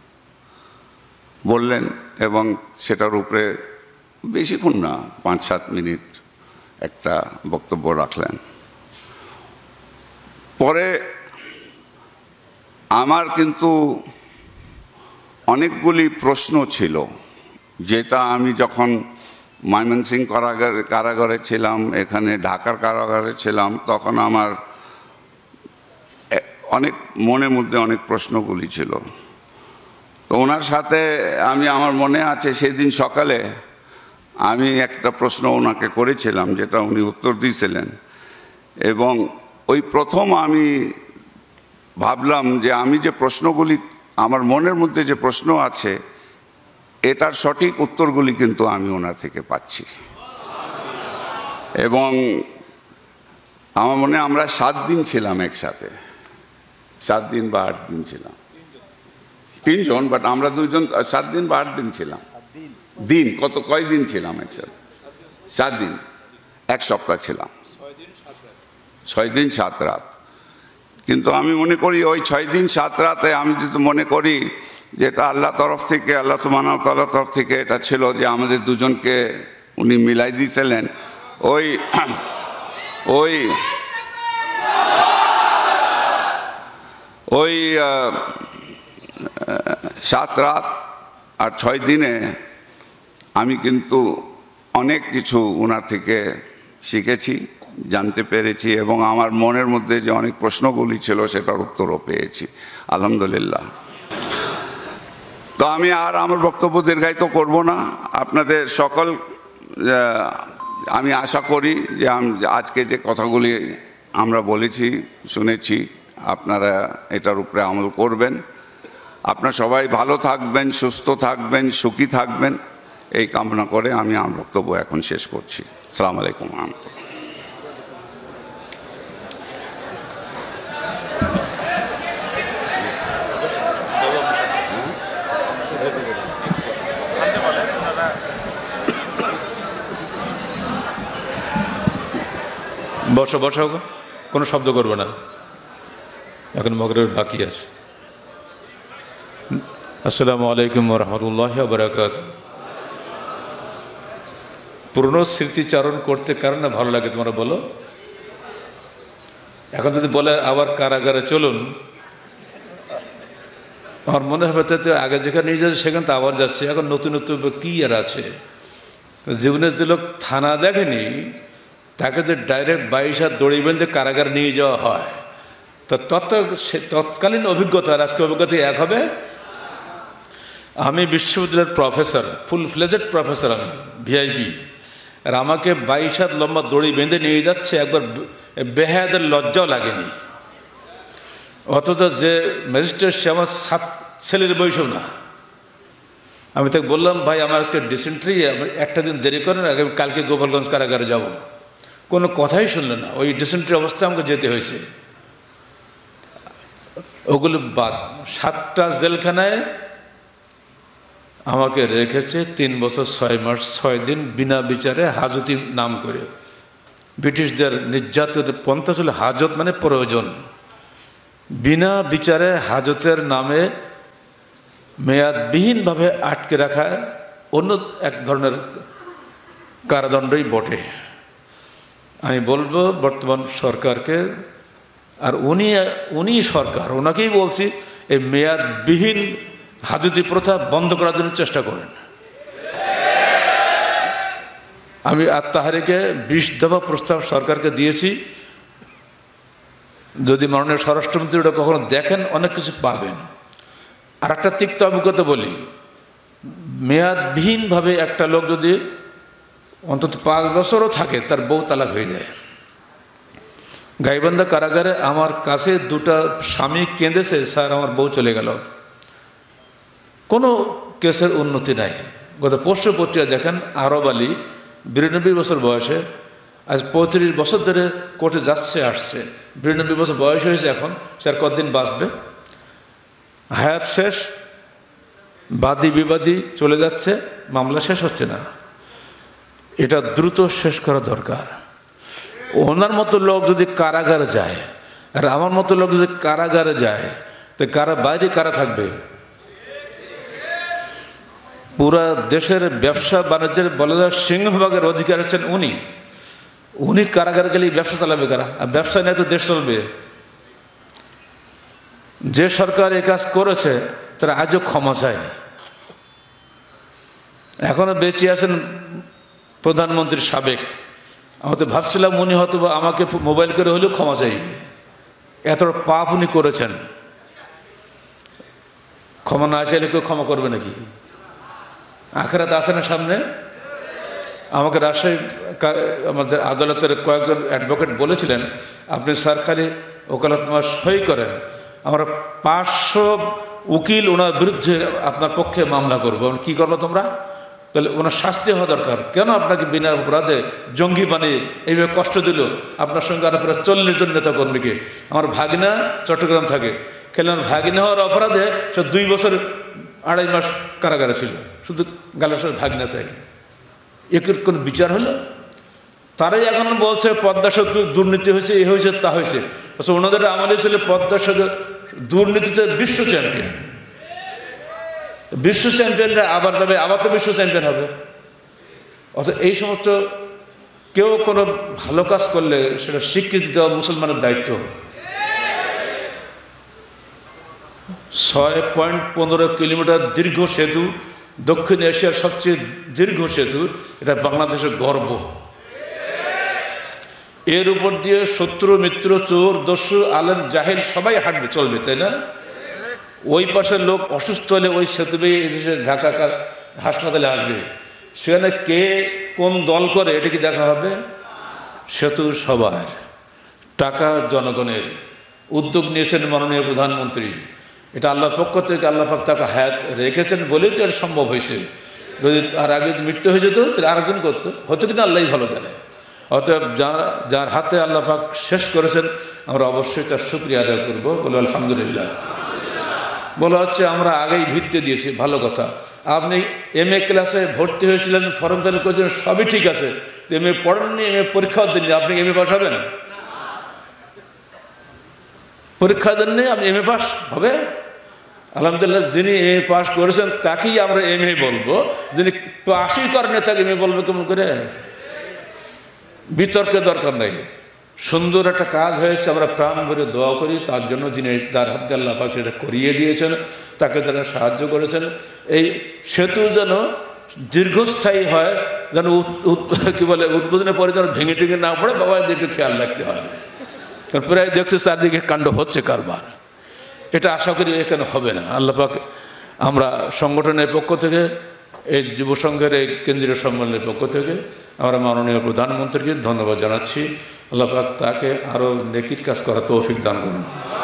বললেন এবং সেটার উপরে বেশিক্ষণ না, পাঁচ সাত মিনিট একটা বক্তব্য রাখলেন। পরে আমার কিন্তু অনেকগুলি প্রশ্ন ছিল, যেটা আমি যখন ময়মনসিংহ কারাগারে কারাগারে ছিলাম, এখানে ঢাকার কারাগারে ছিলাম, তখন আমার অনেক মনের মধ্যে অনেক প্রশ্নগুলি ছিল। তো ওনার সাথে আমি, আমার মনে আছে সেদিন সকালে আমি একটা প্রশ্ন ওনাকে করেছিলাম, যেটা উনি উত্তর দিয়েছিলেন, এবং ওই প্রথম আমি ভাবলাম যে আমি যে প্রশ্নগুলি, আমার মনের মধ্যে যে প্রশ্ন আছে, এটার সঠিক উত্তরগুলি কিন্তু আমি ওনার থেকে পাচ্ছি। এবং আমার মনে হয় আমরা সাত দিন ছিলাম একসাথে, সাত দিন বা আট দিন ছিলাম, তিনজন, বাট আমরা দুইজন সাত দিন বা আট দিন ছিলাম। দিন কত, কয় দিন ছিলাম একসাথে? সাত দিন, এক সপ্তাহ ছিলাম, ছয় দিন সাত রাত। কিন্তু আমি মনে করি ওই ছয় দিন সাত রাতে আমি যদি মনে করি যে এটা আল্লাহ তরফ থেকে, আল্লাহ সুবহানাহু ওয়া তাআলার তরফ থেকে এটা ছিল যে আমাদের দুজনকে উনি মিলাই দিয়েছিলেন। ওই ওই ওই সাত রাত আর ছয় দিনে আমি কিন্তু অনেক কিছু ওনার থেকে শিখেছি, জানতে পেরেছি, এবং আমার মনের মধ্যে যে অনেক প্রশ্নগুলি ছিল সেটার উত্তরও পেয়েছি, আলহামদুলিল্লাহ। তো আমি আর আমার বক্তব্য দীর্ঘায়িত করব না। আপনাদের সকল, আমি আশা করি যে আজকে যে কথাগুলি আমরা বলেছি, শুনেছি, আপনারা এটার উপরে আমল করবেন। আপনারা সবাই ভালো থাকবেন, সুস্থ থাকবেন, সুখী থাকবেন, এই কামনা করে আমি আমার বক্তব্য এখন শেষ করছি। আসসালামু আলাইকুম ওয়া রাহমাতুল্লাহ। বসো বসো, কোনো শব্দ করবে না, এখন মাগরিবের বাকি আছে। আসসালামু আলাইকুম ওয়া রাহমাতুল্লাহি ওয়া বারাকাতুহু। পুরনো স্মৃতিচারণ করতে কারণে ভালো লাগে তোমরা বলো? এখন যদি বলে আবার কারাগারে চলুন, আমার মনে হবে তো আগে যেখানে নিয়ে যাচ্ছে সেখানে তো আবার যাচ্ছে, এখন নতুন নতুন কী আর আছে। জীবনে যে লোক থানা দেখেনি তাকে যদি ডাইরেক্ট বাইশ হাত দড়ি বেঁধে কারাগারে নিয়ে যাওয়া হয়, তো তত তৎকালীন অভিজ্ঞতা আর আজকে অভিজ্ঞতা এক হবে? আমি বিশ্ববিদ্যালয়ের প্রফেসর, ফুল ফ্লেজেড প্রফেসর, আমি ভিআইপি, আর আমাকে বাইশ হাত লম্বা দড়ি বেঁধে নিয়ে যাচ্ছে, একবার বেহায়াদের লজ্জাও লাগেনি। অথচ যে ম্যাজিস্ট্রেট সে আমার সাত ছেলের বয়সও না। আমি তাকে বললাম, ভাই আমার আজকে ডিসেন্ট্রি, একটা দিন দেরি করেন, আগে কালকে গোপালগঞ্জ কারাগারে যাব। কোনো কথাই শুনল না, ওই ডিসেন্ট্রি অবস্থায় আমাকে যেতে হয়েছে। ওগুলো বাদ, সাতটা জেলখানায় আমাকে রেখেছে তিন বছর ছয় মাস ছয় দিন বিনা বিচারে, হাজতি নাম করে। ব্রিটিশদের নির্যাতনের পন্থা ছিল হাজত মানে প্রয়োজন, বিনা বিচারে হাজতের নামে মেয়াদবিহীনভাবে আটকে রাখা অন্য এক ধরনের কারাদণ্ডই বটে। আমি বলবো বর্তমান সরকারকে, আর উনি উনি সরকার, ওনাকেই বলছি এই মেয়াদবিহীন হাজতি প্রথা বন্ধ করার জন্য চেষ্টা করেন। আমি আত্মাহারিকে বিশ দফা প্রস্তাব সরকারকে দিয়েছি, যদি মাননীয় স্বরাষ্ট্রমন্ত্রী ওটা কখনো দেখেন অনেক কিছু পাবেন। আর একটা তিক্ত অভিজ্ঞতা বলি, মেয়াদবিহীনভাবে একটা লোক যদি অন্তত পাঁচ বছরও থাকে তার বউ তালাক হয়ে যায়। গাইবান্ধা কারাগারে আমার কাছে দুটা স্বামী কেঁদেছে, স্যার আমার বউ চলে গেল। কোনো কেসের উন্নতি নাই। গত পোস্ট পত্রিকা দেখেন, আরব আলী বিরানব্বই বছর বয়সে, আজ পঁয়ত্রিশ বছর ধরে কোর্টে যাচ্ছে আসছে, বিরানব্বই বছর বয়স হয়েছে, এখন স্যার কতদিন বাঁচবে? হায়াত শেষ, বাদী বিবাদী চলে যাচ্ছে, মামলা শেষ হচ্ছে না। এটা দ্রুত শেষ করা দরকার। ওনার মতো লোক যদি কারাগারে যায়, আর আমার মতো লোক যদি কারাগারে যায়, তো কারা বাইরে কারা থাকবে? পুরা দেশের ব্যবসা বাণিজ্যের বলা যায় সিংহভাগের অধিকার হচ্ছেন উনি। উনি কারাগারে গেলেই ব্যবসা চালাবে কারা? আর ব্যবসা নিয়ে তো দেশ চলবে। যে সরকার এই কাজ করেছে তারা আজও ক্ষমা চায়নি। এখনো বেঁচে আছেন প্রধানমন্ত্রী সাবেক। আমি তো ভাবছিলাম উনি হয়তো আমাকে মোবাইল করে হলেও ক্ষমা চাইবে, এত পাপ উনি করেছেন। ক্ষমা না চাইলে কেউ ক্ষমা করবে নাকি? আখেরাত আছে না সামনে? আমাকে রাজশাহী আমাদের আদালতের কয়েকজন অ্যাডভোকেট বলেছিলেন, আপনি স্যার খালি ওকালতনামা সই করেন, আমরা পাঁচশো উকিল ওনার বিরুদ্ধে আপনার পক্ষে মামলা করবো, কি করবো তোমরা? তাহলে ওনার শাস্তি হওয়া দরকার। কেন আপনাকে বিনা অপরাধে জঙ্গি বানিয়ে এইভাবে কষ্ট দিল? আপনার সঙ্গে আরো প্রায় চল্লিশ জন নেতা কর্মীকে। আমার ভাগনা চট্টগ্রাম থাকে, খেলে আমার ভাগিনা হওয়ার অপরাধে সে দুই বছর আড়াই মাস কারাগারে ছিল, শুধু গালের ভাগনা থাকে। এর কোন বিচার হলো? তারাই এখন বলছে পদ্মা সেতু দুর্নীতি হয়েছে, এ হয়েছে, তা হয়েছে। আচ্ছা, ওনাদের আমলে ছিল পদ্মা সেতু দুর্নীতিতে বিশ্ব চ্যাম্পিয়ন। বিশ্ব চ্যাম্পিয়নরা আবার যাবে, আবার তো বিশ্ব চ্যাম্পিয়ন হবে। অথচ এই সমস্ত কেউ কোনো ভালো কাজ করলে সেটা স্বীকৃতি দেওয়া মুসলমানের দায়িত্ব। ছয় পয়েন্ট পনেরো কিলোমিটার দীর্ঘ সেতু, দক্ষিণ এশিয়ার সবচেয়ে দীর্ঘ সেতু, এটা বাংলাদেশের গর্ব। এর উপর দিয়ে শত্রু মিত্র চোর দস্যু আলেম জাহিল সবাই হাঁটবে, চলবে, তাই না? ওই পাশের লোক অসুস্থ হলে ওই সেতু বেয়ে এদেশে ঢাকা হাসপাতালে আসবে, সেখানে কে কোন দল করে এটা কি দেখা হবে? সেতু সবার, টাকা জনগণের। উদ্যোগ নিয়েছেন মাননীয় প্রধানমন্ত্রী, এটা আল্লাহর পক্ষ থেকে, আল্লাহ পাক তাকে হায়াত রেখেছেন বলেই তো এটা সম্ভব হয়েছে। যদি আর আগে মৃত্যু হয়ে যেত তাহলে আরেকজন করতো, হয়তো কিনা আল্লাহ ভালো জানে। অতএব যার যার হাতে আল্লাহ পাক শেষ করেছেন আমরা অবশ্যই তার শুকরিয়া আদায় করবো, বলে আলহামদুলিল্লাহ। বলা হচ্ছে আমরা আগেই ভিত্তি দিয়েছি, ভালো কথা। আপনি এম এ ক্লাসে ভর্তি হয়েছিলেন, ফর্ম ফিল করেছিলেন, সবই ঠিক আছে, এম এ পড়েননি, এম এ পরীক্ষাও দেননি, আপনি এম এ পাস হবেন? পরীক্ষা দেননি, আপনি এম এ পাস হবে? আলহামদুলিল্লাহ, যিনি এম এ পাস করেছেন তাকেই আমরা এম এ বলবো, যিনি পাসই করেন তাকে এম এ বলবো কেমন করে? বিতর্কের দরকার নাই। সুন্দর একটা কাজ হয়েছে, আমরা প্রাণ ভরে দোয়া করি তার জন্য, যিনি যার হাতে আল্লাহ পাক এটা করিয়ে দিয়েছেন, তাকে যারা সাহায্য করেছেন। এই সেতু যেন দীর্ঘস্থায়ী হয়, যেন কি বলে উদ্বোধনের পরে যেন ভেঙে টেঙে না পড়ে, বাবা একটু খেয়াল রাখতে হয়। কারণ প্রায় দেখছে চারদিকে কাণ্ড হচ্ছে কারবার, এটা আশা করি এখানে হবে না। আল্লাহ পাক, আমরা সংগঠনের পক্ষ থেকে, এই যুব সংঘের এই কেন্দ্রীয় সম্মেলনের পক্ষ থেকে আমরা মাননীয় প্রধানমন্ত্রীকে ধন্যবাদ জানাচ্ছি। আল্লাহ পাক তাকে আরও নেকির কাজ করা তৌফিক দান করুন।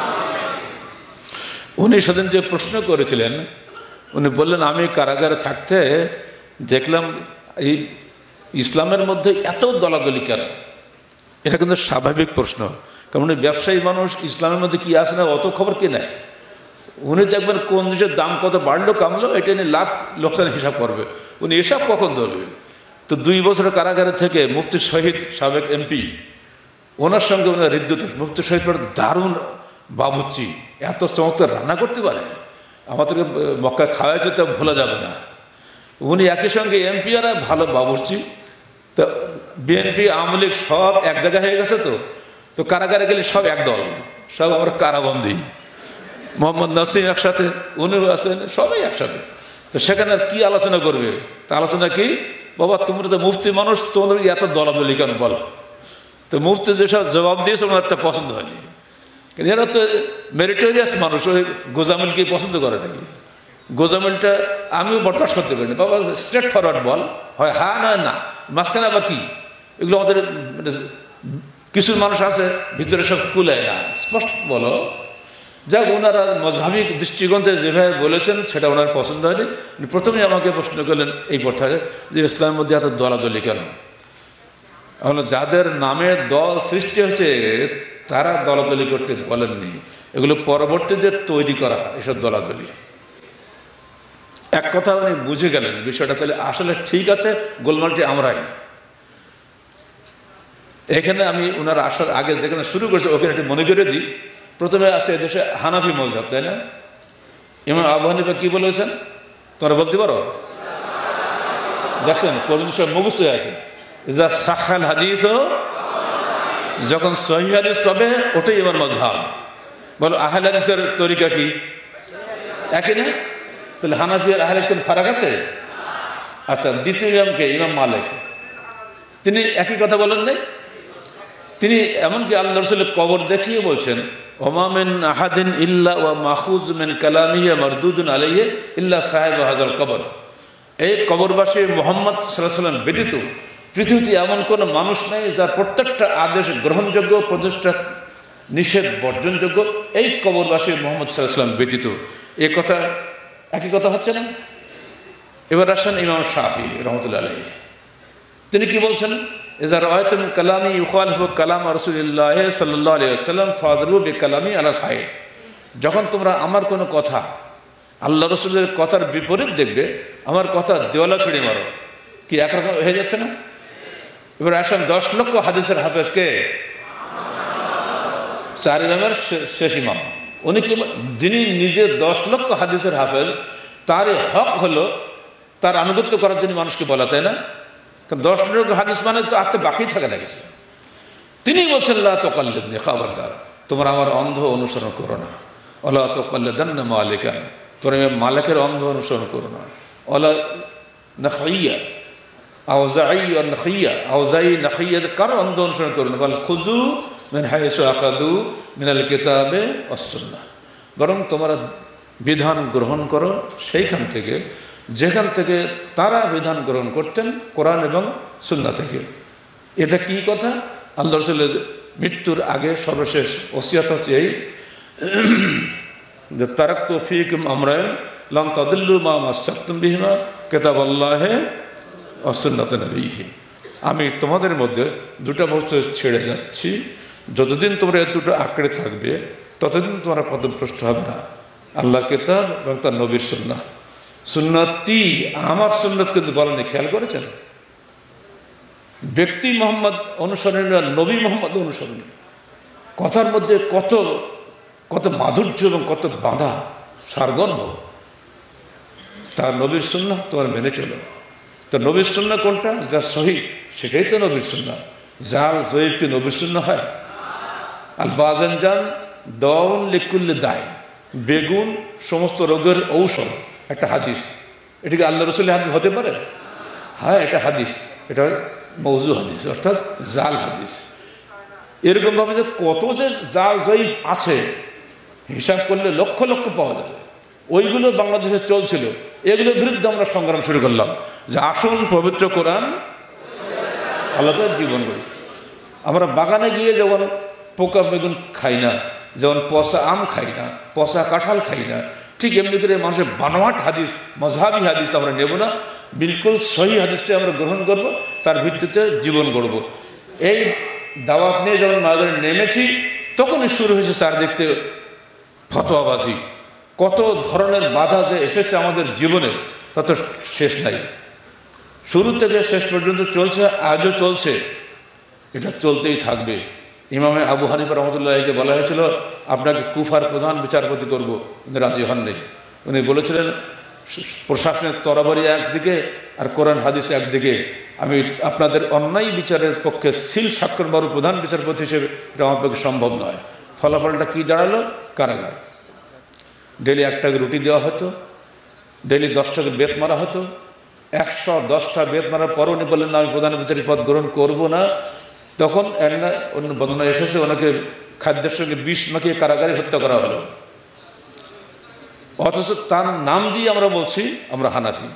উনি সেদিন যে প্রশ্ন করেছিলেন, উনি বললেন আমি কারাগারে থাকতে দেখলাম এই ইসলামের মধ্যে এত দলাদলি কেন? এটা কিন্তু স্বাভাবিক প্রশ্ন, কারণ উনি ব্যবসায়ী মানুষ, ইসলামের মধ্যে কি আছে না অত খবর কে নেয়। উনি দেখবেন কোন জিনিসের দাম কত বাড়লো কমলো এটা নিয়ে লাভ লোকসান হিসাব করবে। উনি এসব কখন ধরবে? তো দুই বছর কারাগারে থেকে মুফতি শহীদ সাবেক এমপি, ওনার সঙ্গে ওনার হৃদ্যত, মুফতি শহীদ দারুণ বাবুর্চি, এত চমৎকার রান্না করতে পারে, আমাদেরকে মক্কা খাওয়াইছে, তা ভোলা যাবে না। উনি একই সঙ্গে এমপি আর ভালো বাবুর্চি। তো বিএনপি আওয়ামী লীগ সব এক জায়গায় হয়ে গেছে, তো তো কারাগারে গেলে সব এক দল, সব আমরা কারাবন্দী। মোহাম্মদ নাসিম একসাথে, উনিও আছেন, সবাই একসাথে। তো সেখানে আর কি আলোচনা করবে? তা আলোচনা কি, বাবা তোমরা তো মুফতি মানুষ, তোমাদের এত দলাদলি কেন বলো? তো মুফতি যেসব জবাব দিয়েছে ওনার একটা পছন্দ হয়নি, কিন্তু এরা তো মেরিটোরিয়াস মানুষ, ওই গোজামিলকে পছন্দ করে নাকি? গোজামিলটা আমিও বরদাস্ত করতে পারি না, বাবা স্ট্রেট ফরওয়ার্ড বল, হয় হ্যাঁ নয় না, মাঝখানে আবার কি? এগুলো আমাদের কিছু মানুষ আছে ভিতরে সব কুলায় না, স্পষ্ট বলো। যাক, ওনারা মজহাবি দৃষ্টিকোণে যেভাবে বলেছেন সেটা ওনার পছন্দ হয়নি। প্রথমেই আমাকে প্রশ্ন করলেন এই পথারে যে ইসলামের মধ্যে এত দলাদলি কেন? এখন যাদের নামে দল সৃষ্টি হয়েছে তারা দলাদলি করতে বলেননি, এগুলো পরবর্তীতে তৈরি করা এসব দলাদলি। এক কথা উনি বুঝে গেলেন বিষয়টা, তাহলে আসলে ঠিক আছে, গোলমালটি আমরাই। এখানে আমি ওনার আসার আগে যেখানে শুরু করছে ওখানে একটু মনে করে দিই। প্রথমে আছে দেশে হানাফি মযহাব, তাই না? ইমাম আবু হানিফা কি বলেছেন তোমরা বলতে পারো? দেখছেন কোন সব মুখস্থ হয়ে আছে, যা সাহাল হাদিস, যখন সহিহ হাদিস তবে ওটাই ইমাম মযহাব। বলো আহলে হাদিসের তরিকা কি একই না? তাহলে হানাফি আর আহলে হাদিস কোন ফারাক আছে? আচ্ছা, দ্বিতীয় ইমামকে ইমাম মালিক, তিনি একই কথা বলেন নাই? তিনি এমনকি আল্লাহ রাসূলের কবর দেখিয়ে বলছেন, ওমা মিন আহাদিন ইল্লা ওয়া মাখুজ মিন কালামিহি মারদুদুন আলাইহি ইল্লা সাহিব হাযাল কবর। এই কবরবাসী মুহাম্মদ সাল্লাল্লাহু আলাইহি ওয়াসাল্লাম ব্যতীত পৃথিবীতে এমন কোন মানুষ নাই যার প্রত্যেকটা আদেশ গ্রহণযোগ্য, প্রতিষ্ঠা নিষেধ বর্জনযোগ্য, এই কবরবাসী মুহাম্মদ সাল্লাল্লাহু আলাইহি ওয়াসাল্লাম ব্যতীত। এ কথা একই কথা হচ্ছে না? এবার আসেন ইমাম শাফি রহমতুল্লাহ আলাইহি, তিনি কি বলছেন? ইযা রাআইতুম কালামি ইউখালিফু কালাম রাসূলিল্লাহ সাল্লাল্লাহু আলাইহি ওয়াসাল্লাম ফাযরু বিকালামি আলাল হায়। যখন তোমরা আমার কোনো কথা আল্লাহ রসুলের কথার বিপরীত দেখবে, আমার কথা দেওয়ালা ছুড়ে মারো। কি একরকম হয়ে যাচ্ছে না? এবার আসেন দশ লক্ষ হাদিসের হাফেজকে চার ইমামের শেষ ইমাম, উনি কি, যিনি নিজে দশ লক্ষ হাদিসের হাফেজ, তার হক হলো তার আনুগত্য করার জন্য মানুষকে বলা, তাই না? কারণ দশ লক্ষ হাদিস মানে তো আর তো বাকি থাকে না কিছু। তিনি বলছেন লা তুকাল্লিদনি, খবরদার তোমরা আমার অন্ধ অনুসরণ করো না। ওলা তুকাল্লিদান্না মালিকান, তোমরা মালিকের অন্ধ অনুসরণ করো না। ওলা নাখিয়া আওজাই আর নাখিয়া, আওজাই নাখিয়া কার অন্ধ অনুসরণ করো না। বল খুযু মিন হাইসু আখাযু মিনাল কিতাবে ওয়াস সুন্নাহ, বরং তোমরা বিধান গ্রহণ করো সেইখান থেকে যেখান থেকে তারা বিধান গ্রহণ করতেন, কোরআন এবং সুন্নাহ থেকে। এটা কি কথা? আল্লাহ রাসূলের মৃত্যুর আগে সর্বশেষ ওসিয়ত হচ্ছে এই যে তারাকতু ফীকুম আমরাইন লাম তাদিল্লু মা মাসসাকতুম বিহিমা কিতাবাল্লাহি ওয়া সুন্নাতে নবীহি। আমি তোমাদের মধ্যে দুটো বস্তু ছেড়ে যাচ্ছি, যতদিন তোমরা এই দুটো আঁকড়ে থাকবে ততদিন তোমরা পথভ্রষ্ট হবে না। আল্লাহর কিতাব এবং তার নবীর সুন্নাহ। সুন্নতি আমার সুন্নত কিন্তু বলেনি, খেয়াল করেছেন? ব্যক্তি মোহাম্মদ অনুসরণ, নবী মোহাম্মদ অনুসরণ। কথার মধ্যে কত কত মাধুর্য এবং কত বাঁধা সারগর্ভ। তার নবীর সুন্নাহ তোমার মেনে চলো। তো নবীর সুন্নাহ কোনটা? যা সহি সেটাই তো নবীর সুন্নাহ। জাল জয়ীব কি নবীর সুন্নাহ হয়? আল বাজানজান দাউন লিকুল্লি দায়, বেগুন সমস্ত রোগের ঔষধ, একটা হাদিস। এটা কি আল্লাহ রসুলের হাদিস হতে পারে? হ্যাঁ, এটা হাদিস, এটা মওযু হাদিস, অর্থাৎ জাল হাদিস। এরকমভাবে যে কত যে জাল জয়ীফ আছে হিসাব করলে লক্ষ লক্ষ পাওয়া যাবে। ওইগুলো বাংলাদেশে চলছিল, এগুলোর বিরুদ্ধে আমরা সংগ্রাম শুরু করলাম যে আসুন পবিত্র কোরআন আলাদা জীবন করি। আমরা বাগানে গিয়ে যেমন পোকা বেগুন খাই না, যেমন পচা আম খাই না, পচা কাঁঠাল খাই না, ঠিক এমনি করে মানুষের বানোয়াট হাদিস, মজহাবি হাদিস আমরা নেব না, বিলকুল সহি হাদিসটা আমরা গ্রহণ করব, তার ভিত্তিতে জীবন গড়ব। এই দাওয়াত নিয়ে যখন মাঝে নেমেছি তখনই শুরু হয়েছে চারদিক থেকে ফতোয়াবাজি। কত ধরনের বাধা যে এসেছে আমাদের জীবনে তা তো শেষ নাই। শুরু থেকে শেষ পর্যন্ত চলছে, আজও চলছে, এটা চলতেই থাকবে। ইমামে আবু হানিফা রহমতুল্লাহকে বলা হয়েছিল আপনাকে কুফার প্রধান বিচারপতি করব, উনি রাজি হননি। উনি বলেছিলেন প্রশাসনের তরবারি একদিকে আর কোরআন হাদিস একদিকে, আমি আপনাদের অন্যায় বিচারের পক্ষে সিল স্বাক্ষর বারু প্রধান বিচারপতি হিসেবে এটা আমার পক্ষে সম্ভব নয়। ফলাফলটা কী দাঁড়ালো? কারাগার। ডেলি একটাকে রুটি দেওয়া হতো, ডেলি দশটাকে বেত মারা হতো। একশো দশটা বেত মারার পরও উনি বললেন না আমি প্রধান বিচারী পদ গ্রহণ করবো না। তখন অন্য বর্ণনা এসেছে ওনাকে খাদ্যের সঙ্গে বিষ মাখিয়ে কারাগারে হত্যা করা হলো। অথচ তার নাম দিয়ে আমরা বলছি আমরা হানাফি।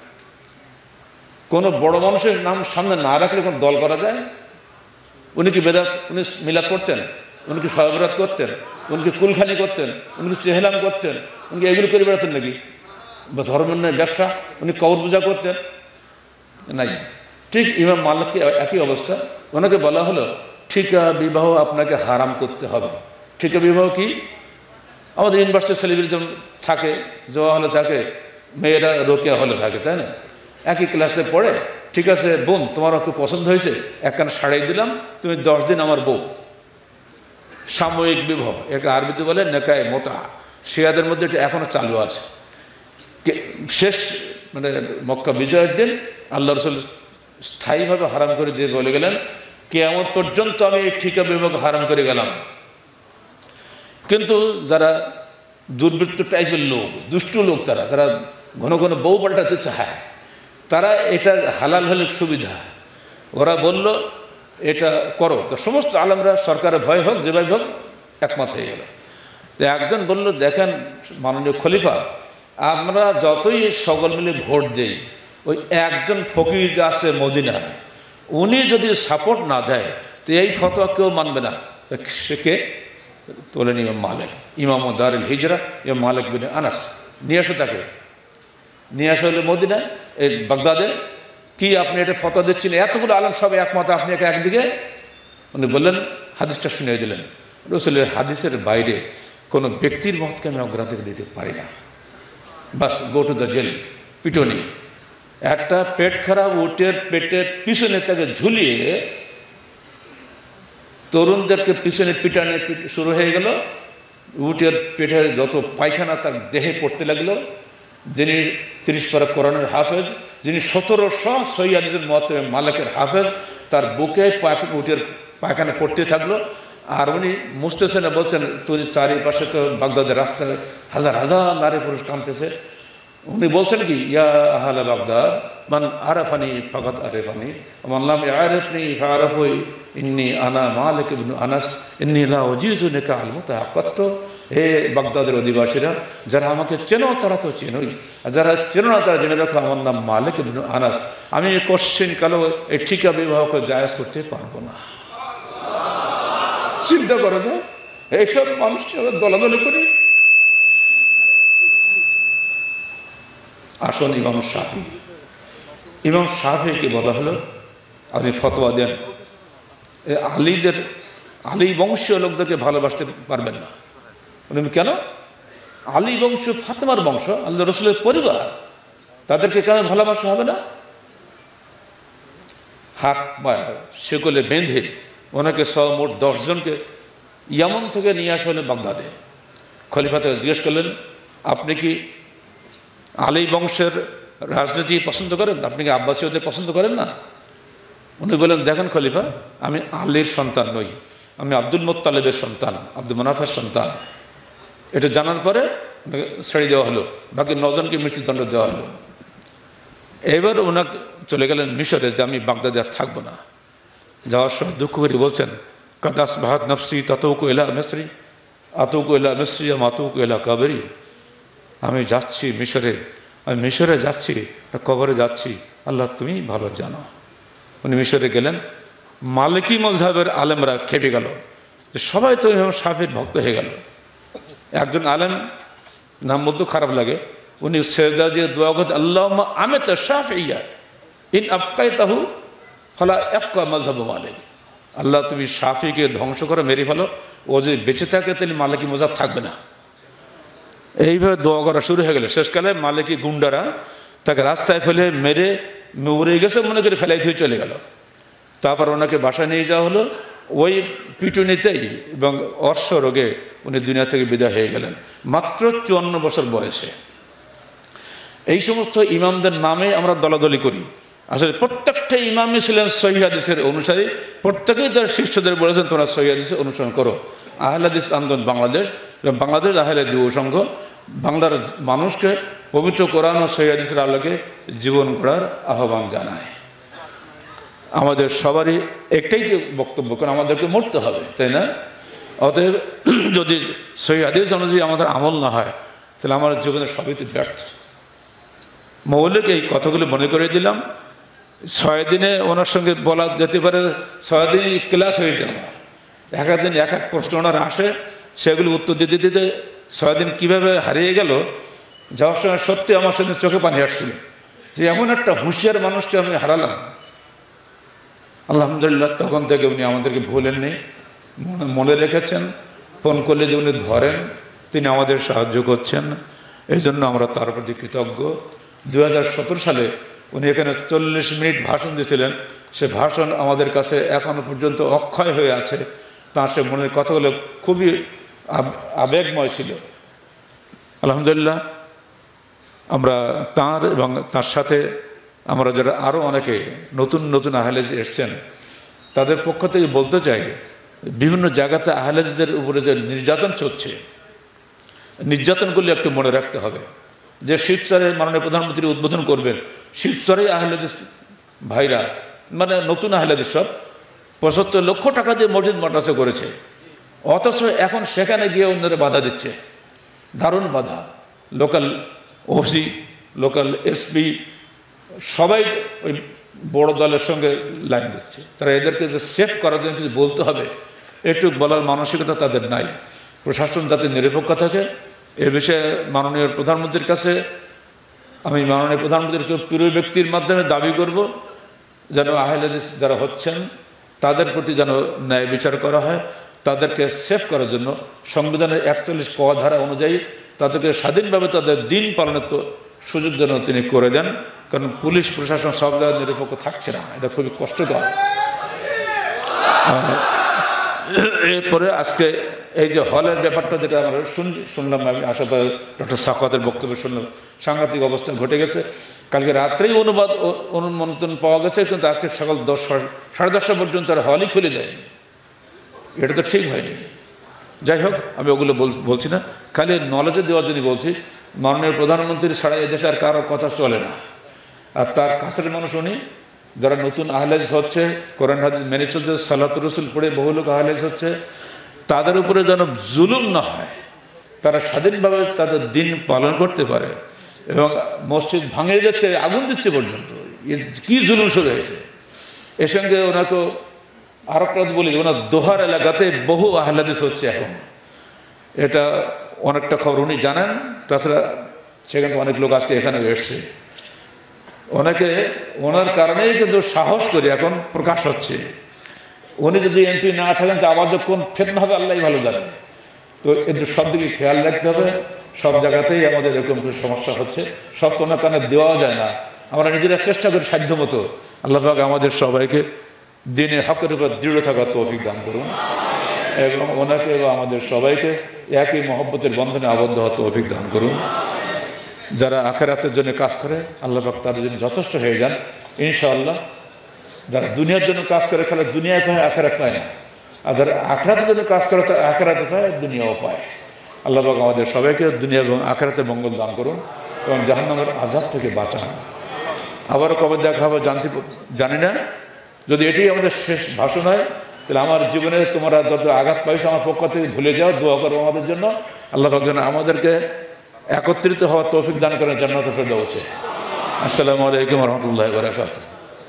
কোনো বড় মানুষের নাম সামনে না রাখলে কোনো দল করা যায়? উনি কি বেদাত, উনি মিলাদ করতেন, উনি কি সহবরাত করতেন, উনি কি কুলখানি করতেন, উনি কি চেহলাম করতেন, উনি কি এগুলো করে বেড়াতেন নাকি? বা ধর্মের নয় ব্যবসা, উনি কবর পূজা করতেন নাই। ঠিক ইমাম মালিককে একই অবস্থা। ওনাকে বলা হলো ঠিকা বিবাহ আপনাকে হারাম করতে হবে। ঠিকা বিবাহ কি? আমাদের ইউনিভার্সিটির ছেলেমেয়ে যেমন থাকে, জওয়া হলে থাকে, মেয়েরা রোকেয়া হলে থাকে, তাই না? একই ক্লাসে পড়ে, ঠিক আছে বোন তোমার খুব পছন্দ হয়েছে, একখানা সাড়াই দিলাম, তুমি দশ দিন আমার বউ। সাময়িক বিবাহ, এটা আরবিতে বলে নেকায় মোতা। শিয়াদের মধ্যে এটা এখনো চালু আছে। শেষ মানে মক্কা বিজয়ের দিন আল্লাহ রসুল স্থায়ীভাবে হারাম করে দিয়ে বলে গেলেন কিয়ামত পর্যন্ত আমি এই ঠিকা বিবাহ হারাম করে গেলাম। কিন্তু যারা দুর্বৃত্ত টাইপের লোক, দুষ্টু লোক, তারা তারা ঘন ঘন বউ পাল্টাতে চায়, তারা এটা হালাল হলে সুবিধা, ওরা বলল এটা করো। তো সমস্ত আলেমরা সরকারের ভয় হোক যেভাবে হোক একমত হয়ে গেল। তো একজন বলল দেখেন মাননীয় খলিফা, আমরা যতই সকল মিলে ভোট দেই, ওই একজন ফকির যে আছে মদিনায়, উনি যদি সাপোর্ট না দেয় তো এই ফতোয়া কেউ মানবে না। সে কে? তোলেন ইমাম মালিক, ইমাম দারুল হিজরা ইমাম মালিক বিন আনাস। নিয়ে আসো তাকে, নিয়ে আসা হলো মদিনায়, এই বাগদাদে। কি আপনি এটা ফতোয়া দিচ্ছেন, এতগুলো আলেম সব একমত, আপনি একে একদিকে? উনি বললেন, হাদিসটা শুনিয়ে দিলেন, রসুলের হাদিসের বাইরে কোনো ব্যক্তির মতকে আমি অগ্রাধিকার দিতে পারি না। বাস, গো টু দ্য জেল, পিটনি। একটা পেট খারাপ উটের পেটের পিছনে তাকে ঝুলিয়ে তরুণদেরকে পিছনে পিটানে শুরু হয়ে গেল। উটের পেটে যত পায়খানা তার দেহে পড়তে লাগলো। যিনি তিরিশ পারা কোরআনের হাফেজ, যিনি সতেরোশো সহিহ হাদিসের মতে মালিকের হাফেজ, তার বুকে উটের পায়খানা পড়তে থাকলো। আর উনি মুছতেছেন, বলছেন তুই চারিপাশে তো বাগদাদের রাস্তায় হাজার হাজার নারী পুরুষ কাঁদতেছে। উনি বলছেন কি, ইয়া আহলা বাগদাদ মান আরাফানি ফাকাত আরাফানি মান লাম ইয়ারিফনি ফাআরাফু ইন্নী আনা মালিক ইবনে আনাস ইন্নী লা উজিজু নিকা আল মুতাহাক্কাত। হে বাগদাদের অধিবাসীরা, যারা আমাকে চেনো তারা তো চেনোই, আর যারা চেনো না তারা জেনে রাখো আমার নাম মালিক ইবনে আনাস। আমি কোশ্চিন কালো এই ঠিকা বিবাহকে জায়েজ করতে পারবো না। চিন্তা করা যায়, এইসব মানুষকে দলাদলি করি। আসল ইমাম শাফি, ইমাম শাফিকে বলা হলো আপনি ফতোয়া দেন, আলীদের আলী বংশীয় লোকদেরকে ভালোবাসতে পারবেন না। উনি কেন? আলী বংশ ফাতেমার বংশ, আল্লাহ রসুলের পরিবার, তাদেরকে কেন ভালোবাসা হবে না? হাত বা সেগুলো বেঁধে ওনাকে সহ মোট দশজনকে ইয়ামন থেকে নিয়ে আসা হলেন বাগদাদে। খলিফাতে জিজ্ঞেস করলেন, আপনি কি আলী বংশের রাজনীতি পছন্দ করেন? আপনি কি আব্বাসীয়দের পছন্দ করেন না? উনি বললেন, দেখেন খলিফা, আমি আলীর সন্তান নই, আমি আব্দুল মুত্তালিবের সন্তান, আব্দুল মানাফের সন্তান। এটা জানার পরে ছেড়ে দেওয়া হলো, বাকি নজনকে মৃত্যুদণ্ড দেওয়া হলো। এবার ওনাকে চলে গেলেন মিশরে, যে আমি বাগদাদে আর থাকবো না। যাওয়ার সময় দুঃখ করে বলছেন, কাদাস বাহাত নফসি তাতৌকু এলা মিসরি আতৌকু এলা মিসরি মাতৌকু এলা কাবেরি। আমি যাচ্ছি মিশরে, আমি মিশরে যাচ্ছি, কবরে যাচ্ছি, আল্লাহ তুমি ভালো জানো। উনি মিশরে গেলেন। মালিকি মজহাবের আলেমরা খেপে গেল, যে সবাই তো ইমাম শাফির ভক্ত হয়ে গেল। একজন আলেম, নাম বলতে খারাপ লাগে, উনি সেজদা দিয়ে দোয়া করতে, আল্লাহুম্মা আমিতা শাফিইয়া ইন আবকাইতাহু ফালা ইয়াবকা মাযহাবু মালিক। আল্লাহ তুমি শাফিকে ধ্বংস করে মেরে ফেলো, ও যদি বেঁচে থাকে তাহলে মালিকি মজহাব থাকবে না। এইভাবে দোয়া করা শুরু হয়ে গেল। শেষকালে মালিকি গুন্ডারা তাকে রাস্তায় ফেলে মেরে উড়ে গেছে মনে করে ফেলাই দিয়ে চলে গেল। তারপর ওনাকে বাসায় নিয়ে যাওয়া হলো, ওই পিটুনিতেই এবং অর্শ রোগে উনি দুনিয়া থেকে বিদায় হয়ে গেলেন, মাত্র চুয়ান্ন বছর বয়সে। এই সমস্ত ইমামদের নামে আমরা দলাদলি করি। আসলে প্রত্যেকটা ইমামই ছিলেন সহিহ হাদিসের অনুসারী, প্রত্যেকেই তার শিষ্যদের বলেছেন তোমরা সহিহ হাদিসের অনুসরণ করো। আহলে হাদিস আন্দোলন বাংলাদেশ এবং বাংলাদেশ আহলে যুব সংঘ বাংলার মানুষকে পবিত্র কোরআন ও সহিহ হাদিসের আলোকে জীবন গড়ার আহ্বান জানায়। আমাদের সবারই একটাই যে বক্তব্য, কারণ আমাদেরকে মরতে হবে, তাই না? অতএব যদি সহিহ হাদিস অনুযায়ী আমাদের আমল না হয়, তাহলে আমার জীবনের সবই তো ব্যর্থ। মৌলিক এই কথাগুলো মনে করে দিলাম। ছয় দিনে ওনার সঙ্গে বলা যেতে পারে, ছয় দিন ক্লাস হয়েছে আমার। এক এক দিন এক এক প্রশ্ন ওনার আসে, সেগুলো উত্তর দিতে দিতে ছয় দিন কীভাবে হারিয়ে গেল, যাওয়ার সময় সত্যি আমার সঙ্গে চোখে পানি আসছিল, যে এমন একটা হুঁশিয়ার মানুষকে আমি হারালাম। আলহামদুলিল্লাহ, তখন থেকে উনি আমাদেরকে ভুলেননি, মনে রেখেছেন। ফোন করলে যে উনি ধরেন, তিনি আমাদের সাহায্য করছেন, এই জন্য আমরা তার প্রতি কৃতজ্ঞ। দু হাজার সতেরো সালে উনি এখানে চল্লিশ মিনিট ভাষণ দিয়েছিলেন। সে ভাষণ আমাদের কাছে এখনো পর্যন্ত অক্ষয় হয়ে আছে। তার সে মনের কথাগুলো খুবই আবেগময় ছিল। আলহামদুলিল্লাহ, আমরা তার এবং তার সাথে আমরা যারা আরও অনেকে নতুন নতুন আহলেজ এসছেন, তাদের পক্ষ থেকে বলতে চাই, বিভিন্ন জায়গাতে আহলেজদের উপরে যে নির্যাতন চলছে, নির্যাতনগুলি একটু মনে রাখতে হবে। যে শিবচরে মাননীয় প্রধানমন্ত্রী উদ্বোধন করবেন, শিবচরে আহলেদিস ভাইরা, মানে নতুন আহলেদিস সব পঁচাত্তর লক্ষ টাকা দিয়ে মসজিদ মাদ্রাসা করেছে, অথচ এখন সেখানে গিয়ে অন্যরা বাধা দিচ্ছে, দারুণ বাধা। লোকাল ওসি, লোকাল এসপি সবাই ওই বড় দলের সঙ্গে লাইন দিচ্ছে। তারা এদেরকে যে সেফ করার জন্য কিছু বলতে হবে, একটু বলার মানসিকতা তাদের নাই। প্রশাসন যাতে নিরপেক্ষ থাকে এ বিষয়ে মাননীয় প্রধানমন্ত্রীর কাছে আমি মাননীয় প্রধানমন্ত্রীকে প্রিয় ব্যক্তির মাধ্যমে দাবি করব যেন আহলে হাদিস যারা হচ্ছেন তাদের প্রতি যেন ন্যায় বিচার করা হয়, তাদেরকে সেভ করার জন্য সংবিধানের একচল্লিশ ক ধারা অনুযায়ী তাদেরকে স্বাধীনভাবে তাদের দিন পালনের তো সুযোগ যেন তিনি করে দেন। কারণ পুলিশ প্রশাসন সব জায়গায় নিরপেক্ষ থাকছে না, এটা খুবই কষ্টকর। এরপরে আজকে এই যে হলের ব্যাপারটা যেটা আমরা শুনলি শুনলাম আমি আশা করি ডক্টর সাখাওয়াতের বক্তব্য শুনলাম, সাংঘাতিক অবস্থান ঘটে গেছে। কালকে রাত্রেই অনুবাদ অনুমোদন পাওয়া গেছে, কিন্তু আজকে সকাল দশ সাড়ে দশটা পর্যন্ত আর হলই খুলে দেয়নি। এটা তো ঠিক হয়নি। যাই হোক, আমি ওগুলো বলছি না, খালি নলেজে দেওয়ার জন্য বলছি। মাননীয় প্রধানমন্ত্রী ছাড়া এদেশে আর কারো কথা চলে না। আর তার কাছের মানুষ উনি, যারা নতুন আহলে হাদিস হচ্ছে, কোরআন হাদিস মেনে চলছে, সালাতুর রাসূল পড়ে বহু লোক আহলে হাদিস হচ্ছে, তাদের উপরে যেন জুলুম না হয়, তারা স্বাধীনভাবে তাদের দিন পালন করতে পারে। এবং মসজিদ ভাঙিয়ে যাচ্ছে, আগুন দিচ্ছে পর্যন্ত, কি জুলুম শুরু হয়েছে। এর সঙ্গে ওনাকে আরো কথা বলি, ওনার দোহার এলাকাতে বহু আহলে হাদিস হচ্ছে এখন, এটা অনেকটা খবর উনি জানেন। তাছাড়া সেখানে অনেক লোক আজকে এখানে এসছে, অনেকে ওনার কারণেই কিন্তু সাহস করে এখন প্রকাশ হচ্ছে। উনি যদি এমপি না থাকেন তো আবার যখন ফেতনা হবে আল্লাহ ভালো জানেন। তো এদের সব দিকে খেয়াল রাখতে হবে। সব জায়গাতেই আমাদের এরকম সমস্যা হচ্ছে, সব তো ওনার কানে দেওয়া যায় না। আমরা নিজেরা চেষ্টা করি সাধ্য মতো। আল্লাহ পাক আমাদের সবাইকে দিনে হকের উপর দৃঢ় থাকার তৌফিক দান করুন, এবং ওনাকে এবং আমাদের সবাইকে একই মহব্বতের বন্ধনে আবদ্ধ হওয়ার তৌফিক দান করুন। যারা আখিরাতের জন্য কাজ করে আল্লাহ পাক তাদের জন্য যথেষ্ট হয়ে যান ইনশাআল্লাহ। যারা দুনিয়ার জন্য কাজ করে খেলে দুনিয়ায় পায়, আখিরাত পায় না। আর যারা আখিরাতের জন্য কাজ করে তারা আখিরাতে পায়, দুনিয়াও পায়। আল্লাহ পাক আমাদের সবাইকে দুনিয়া এবং আখিরাতে মঙ্গল দান করুন এবং জাহান্নামের আযাব থেকে বাঁচান। আবারও কবে দেখা হবে জানতে জানি না। যদি এটাই আমাদের শেষ ভাষণ হয় তাহলে আমার জীবনে তোমরা যত আঘাত পাইছো আমার পক্ষ থেকে ভুলে যাও, দোয়া করো আমাদের জন্য। আল্লাহ পাক যেন আমাদেরকে একত্রিত হওয়ার তৌফিক দান করেন জান্নাতুল ফেরদাউসে। আসসালামু আলাইকুম ওয়া রাহমাতুল্লাহি ওয়া বারাকাতুহু।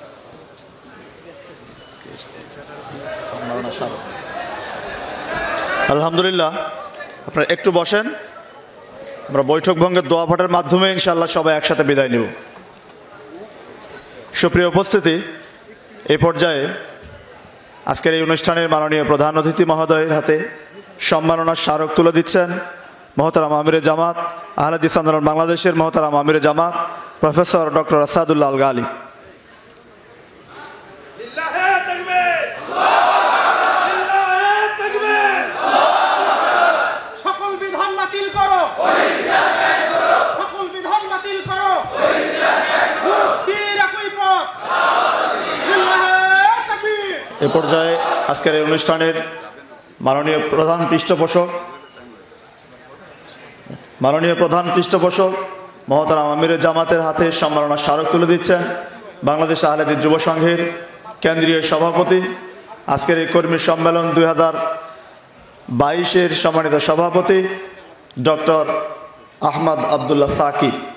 আলহামদুলিল্লাহ, আপনারা একটু বসেন। আমরা বৈঠক ভঙ্গের দোয়া পাঠের মাধ্যমে ইনশাআল্লাহ সবাই একসাথে বিদায় নেব। সুপ্রিয় উপস্থিতি, এই পর্যায়ে আজকের এই অনুষ্ঠানের মাননীয় প্রধান অতিথি মহোদয়ের হাতে সম্মাননার স্মারক তুলে দিচ্ছেন মহতারাম আমিরে জামাত আহলে হাদিস আন্দোলন বাংলাদেশের মহতারাম আমিরে জামাত প্রফেসর ডক্টর আসাদুল্লাহ আল গালি। সকল বিধান বাতিল করো, সকল বিধান বাতিল করো, মুক্তির একই পথ। এ পর্যায়ে আজকের এই অনুষ্ঠানের মাননীয় প্রধান পৃষ্ঠপোষক মাননীয় প্রধান পৃষ্ঠপোষক মহতারাম আমিরে জামাতের হাতে সম্মাননা স্মারক তুলে দিচ্ছেন বাংলাদেশ আহলে হাদিস যুব সংঘের কেন্দ্রীয় সভাপতি, আজকের এই কর্মী সম্মেলন দুই হাজার বাইশের সম্মানিত সভাপতি ডক্টর আহমদ আবদুল্লাহ সাকিব।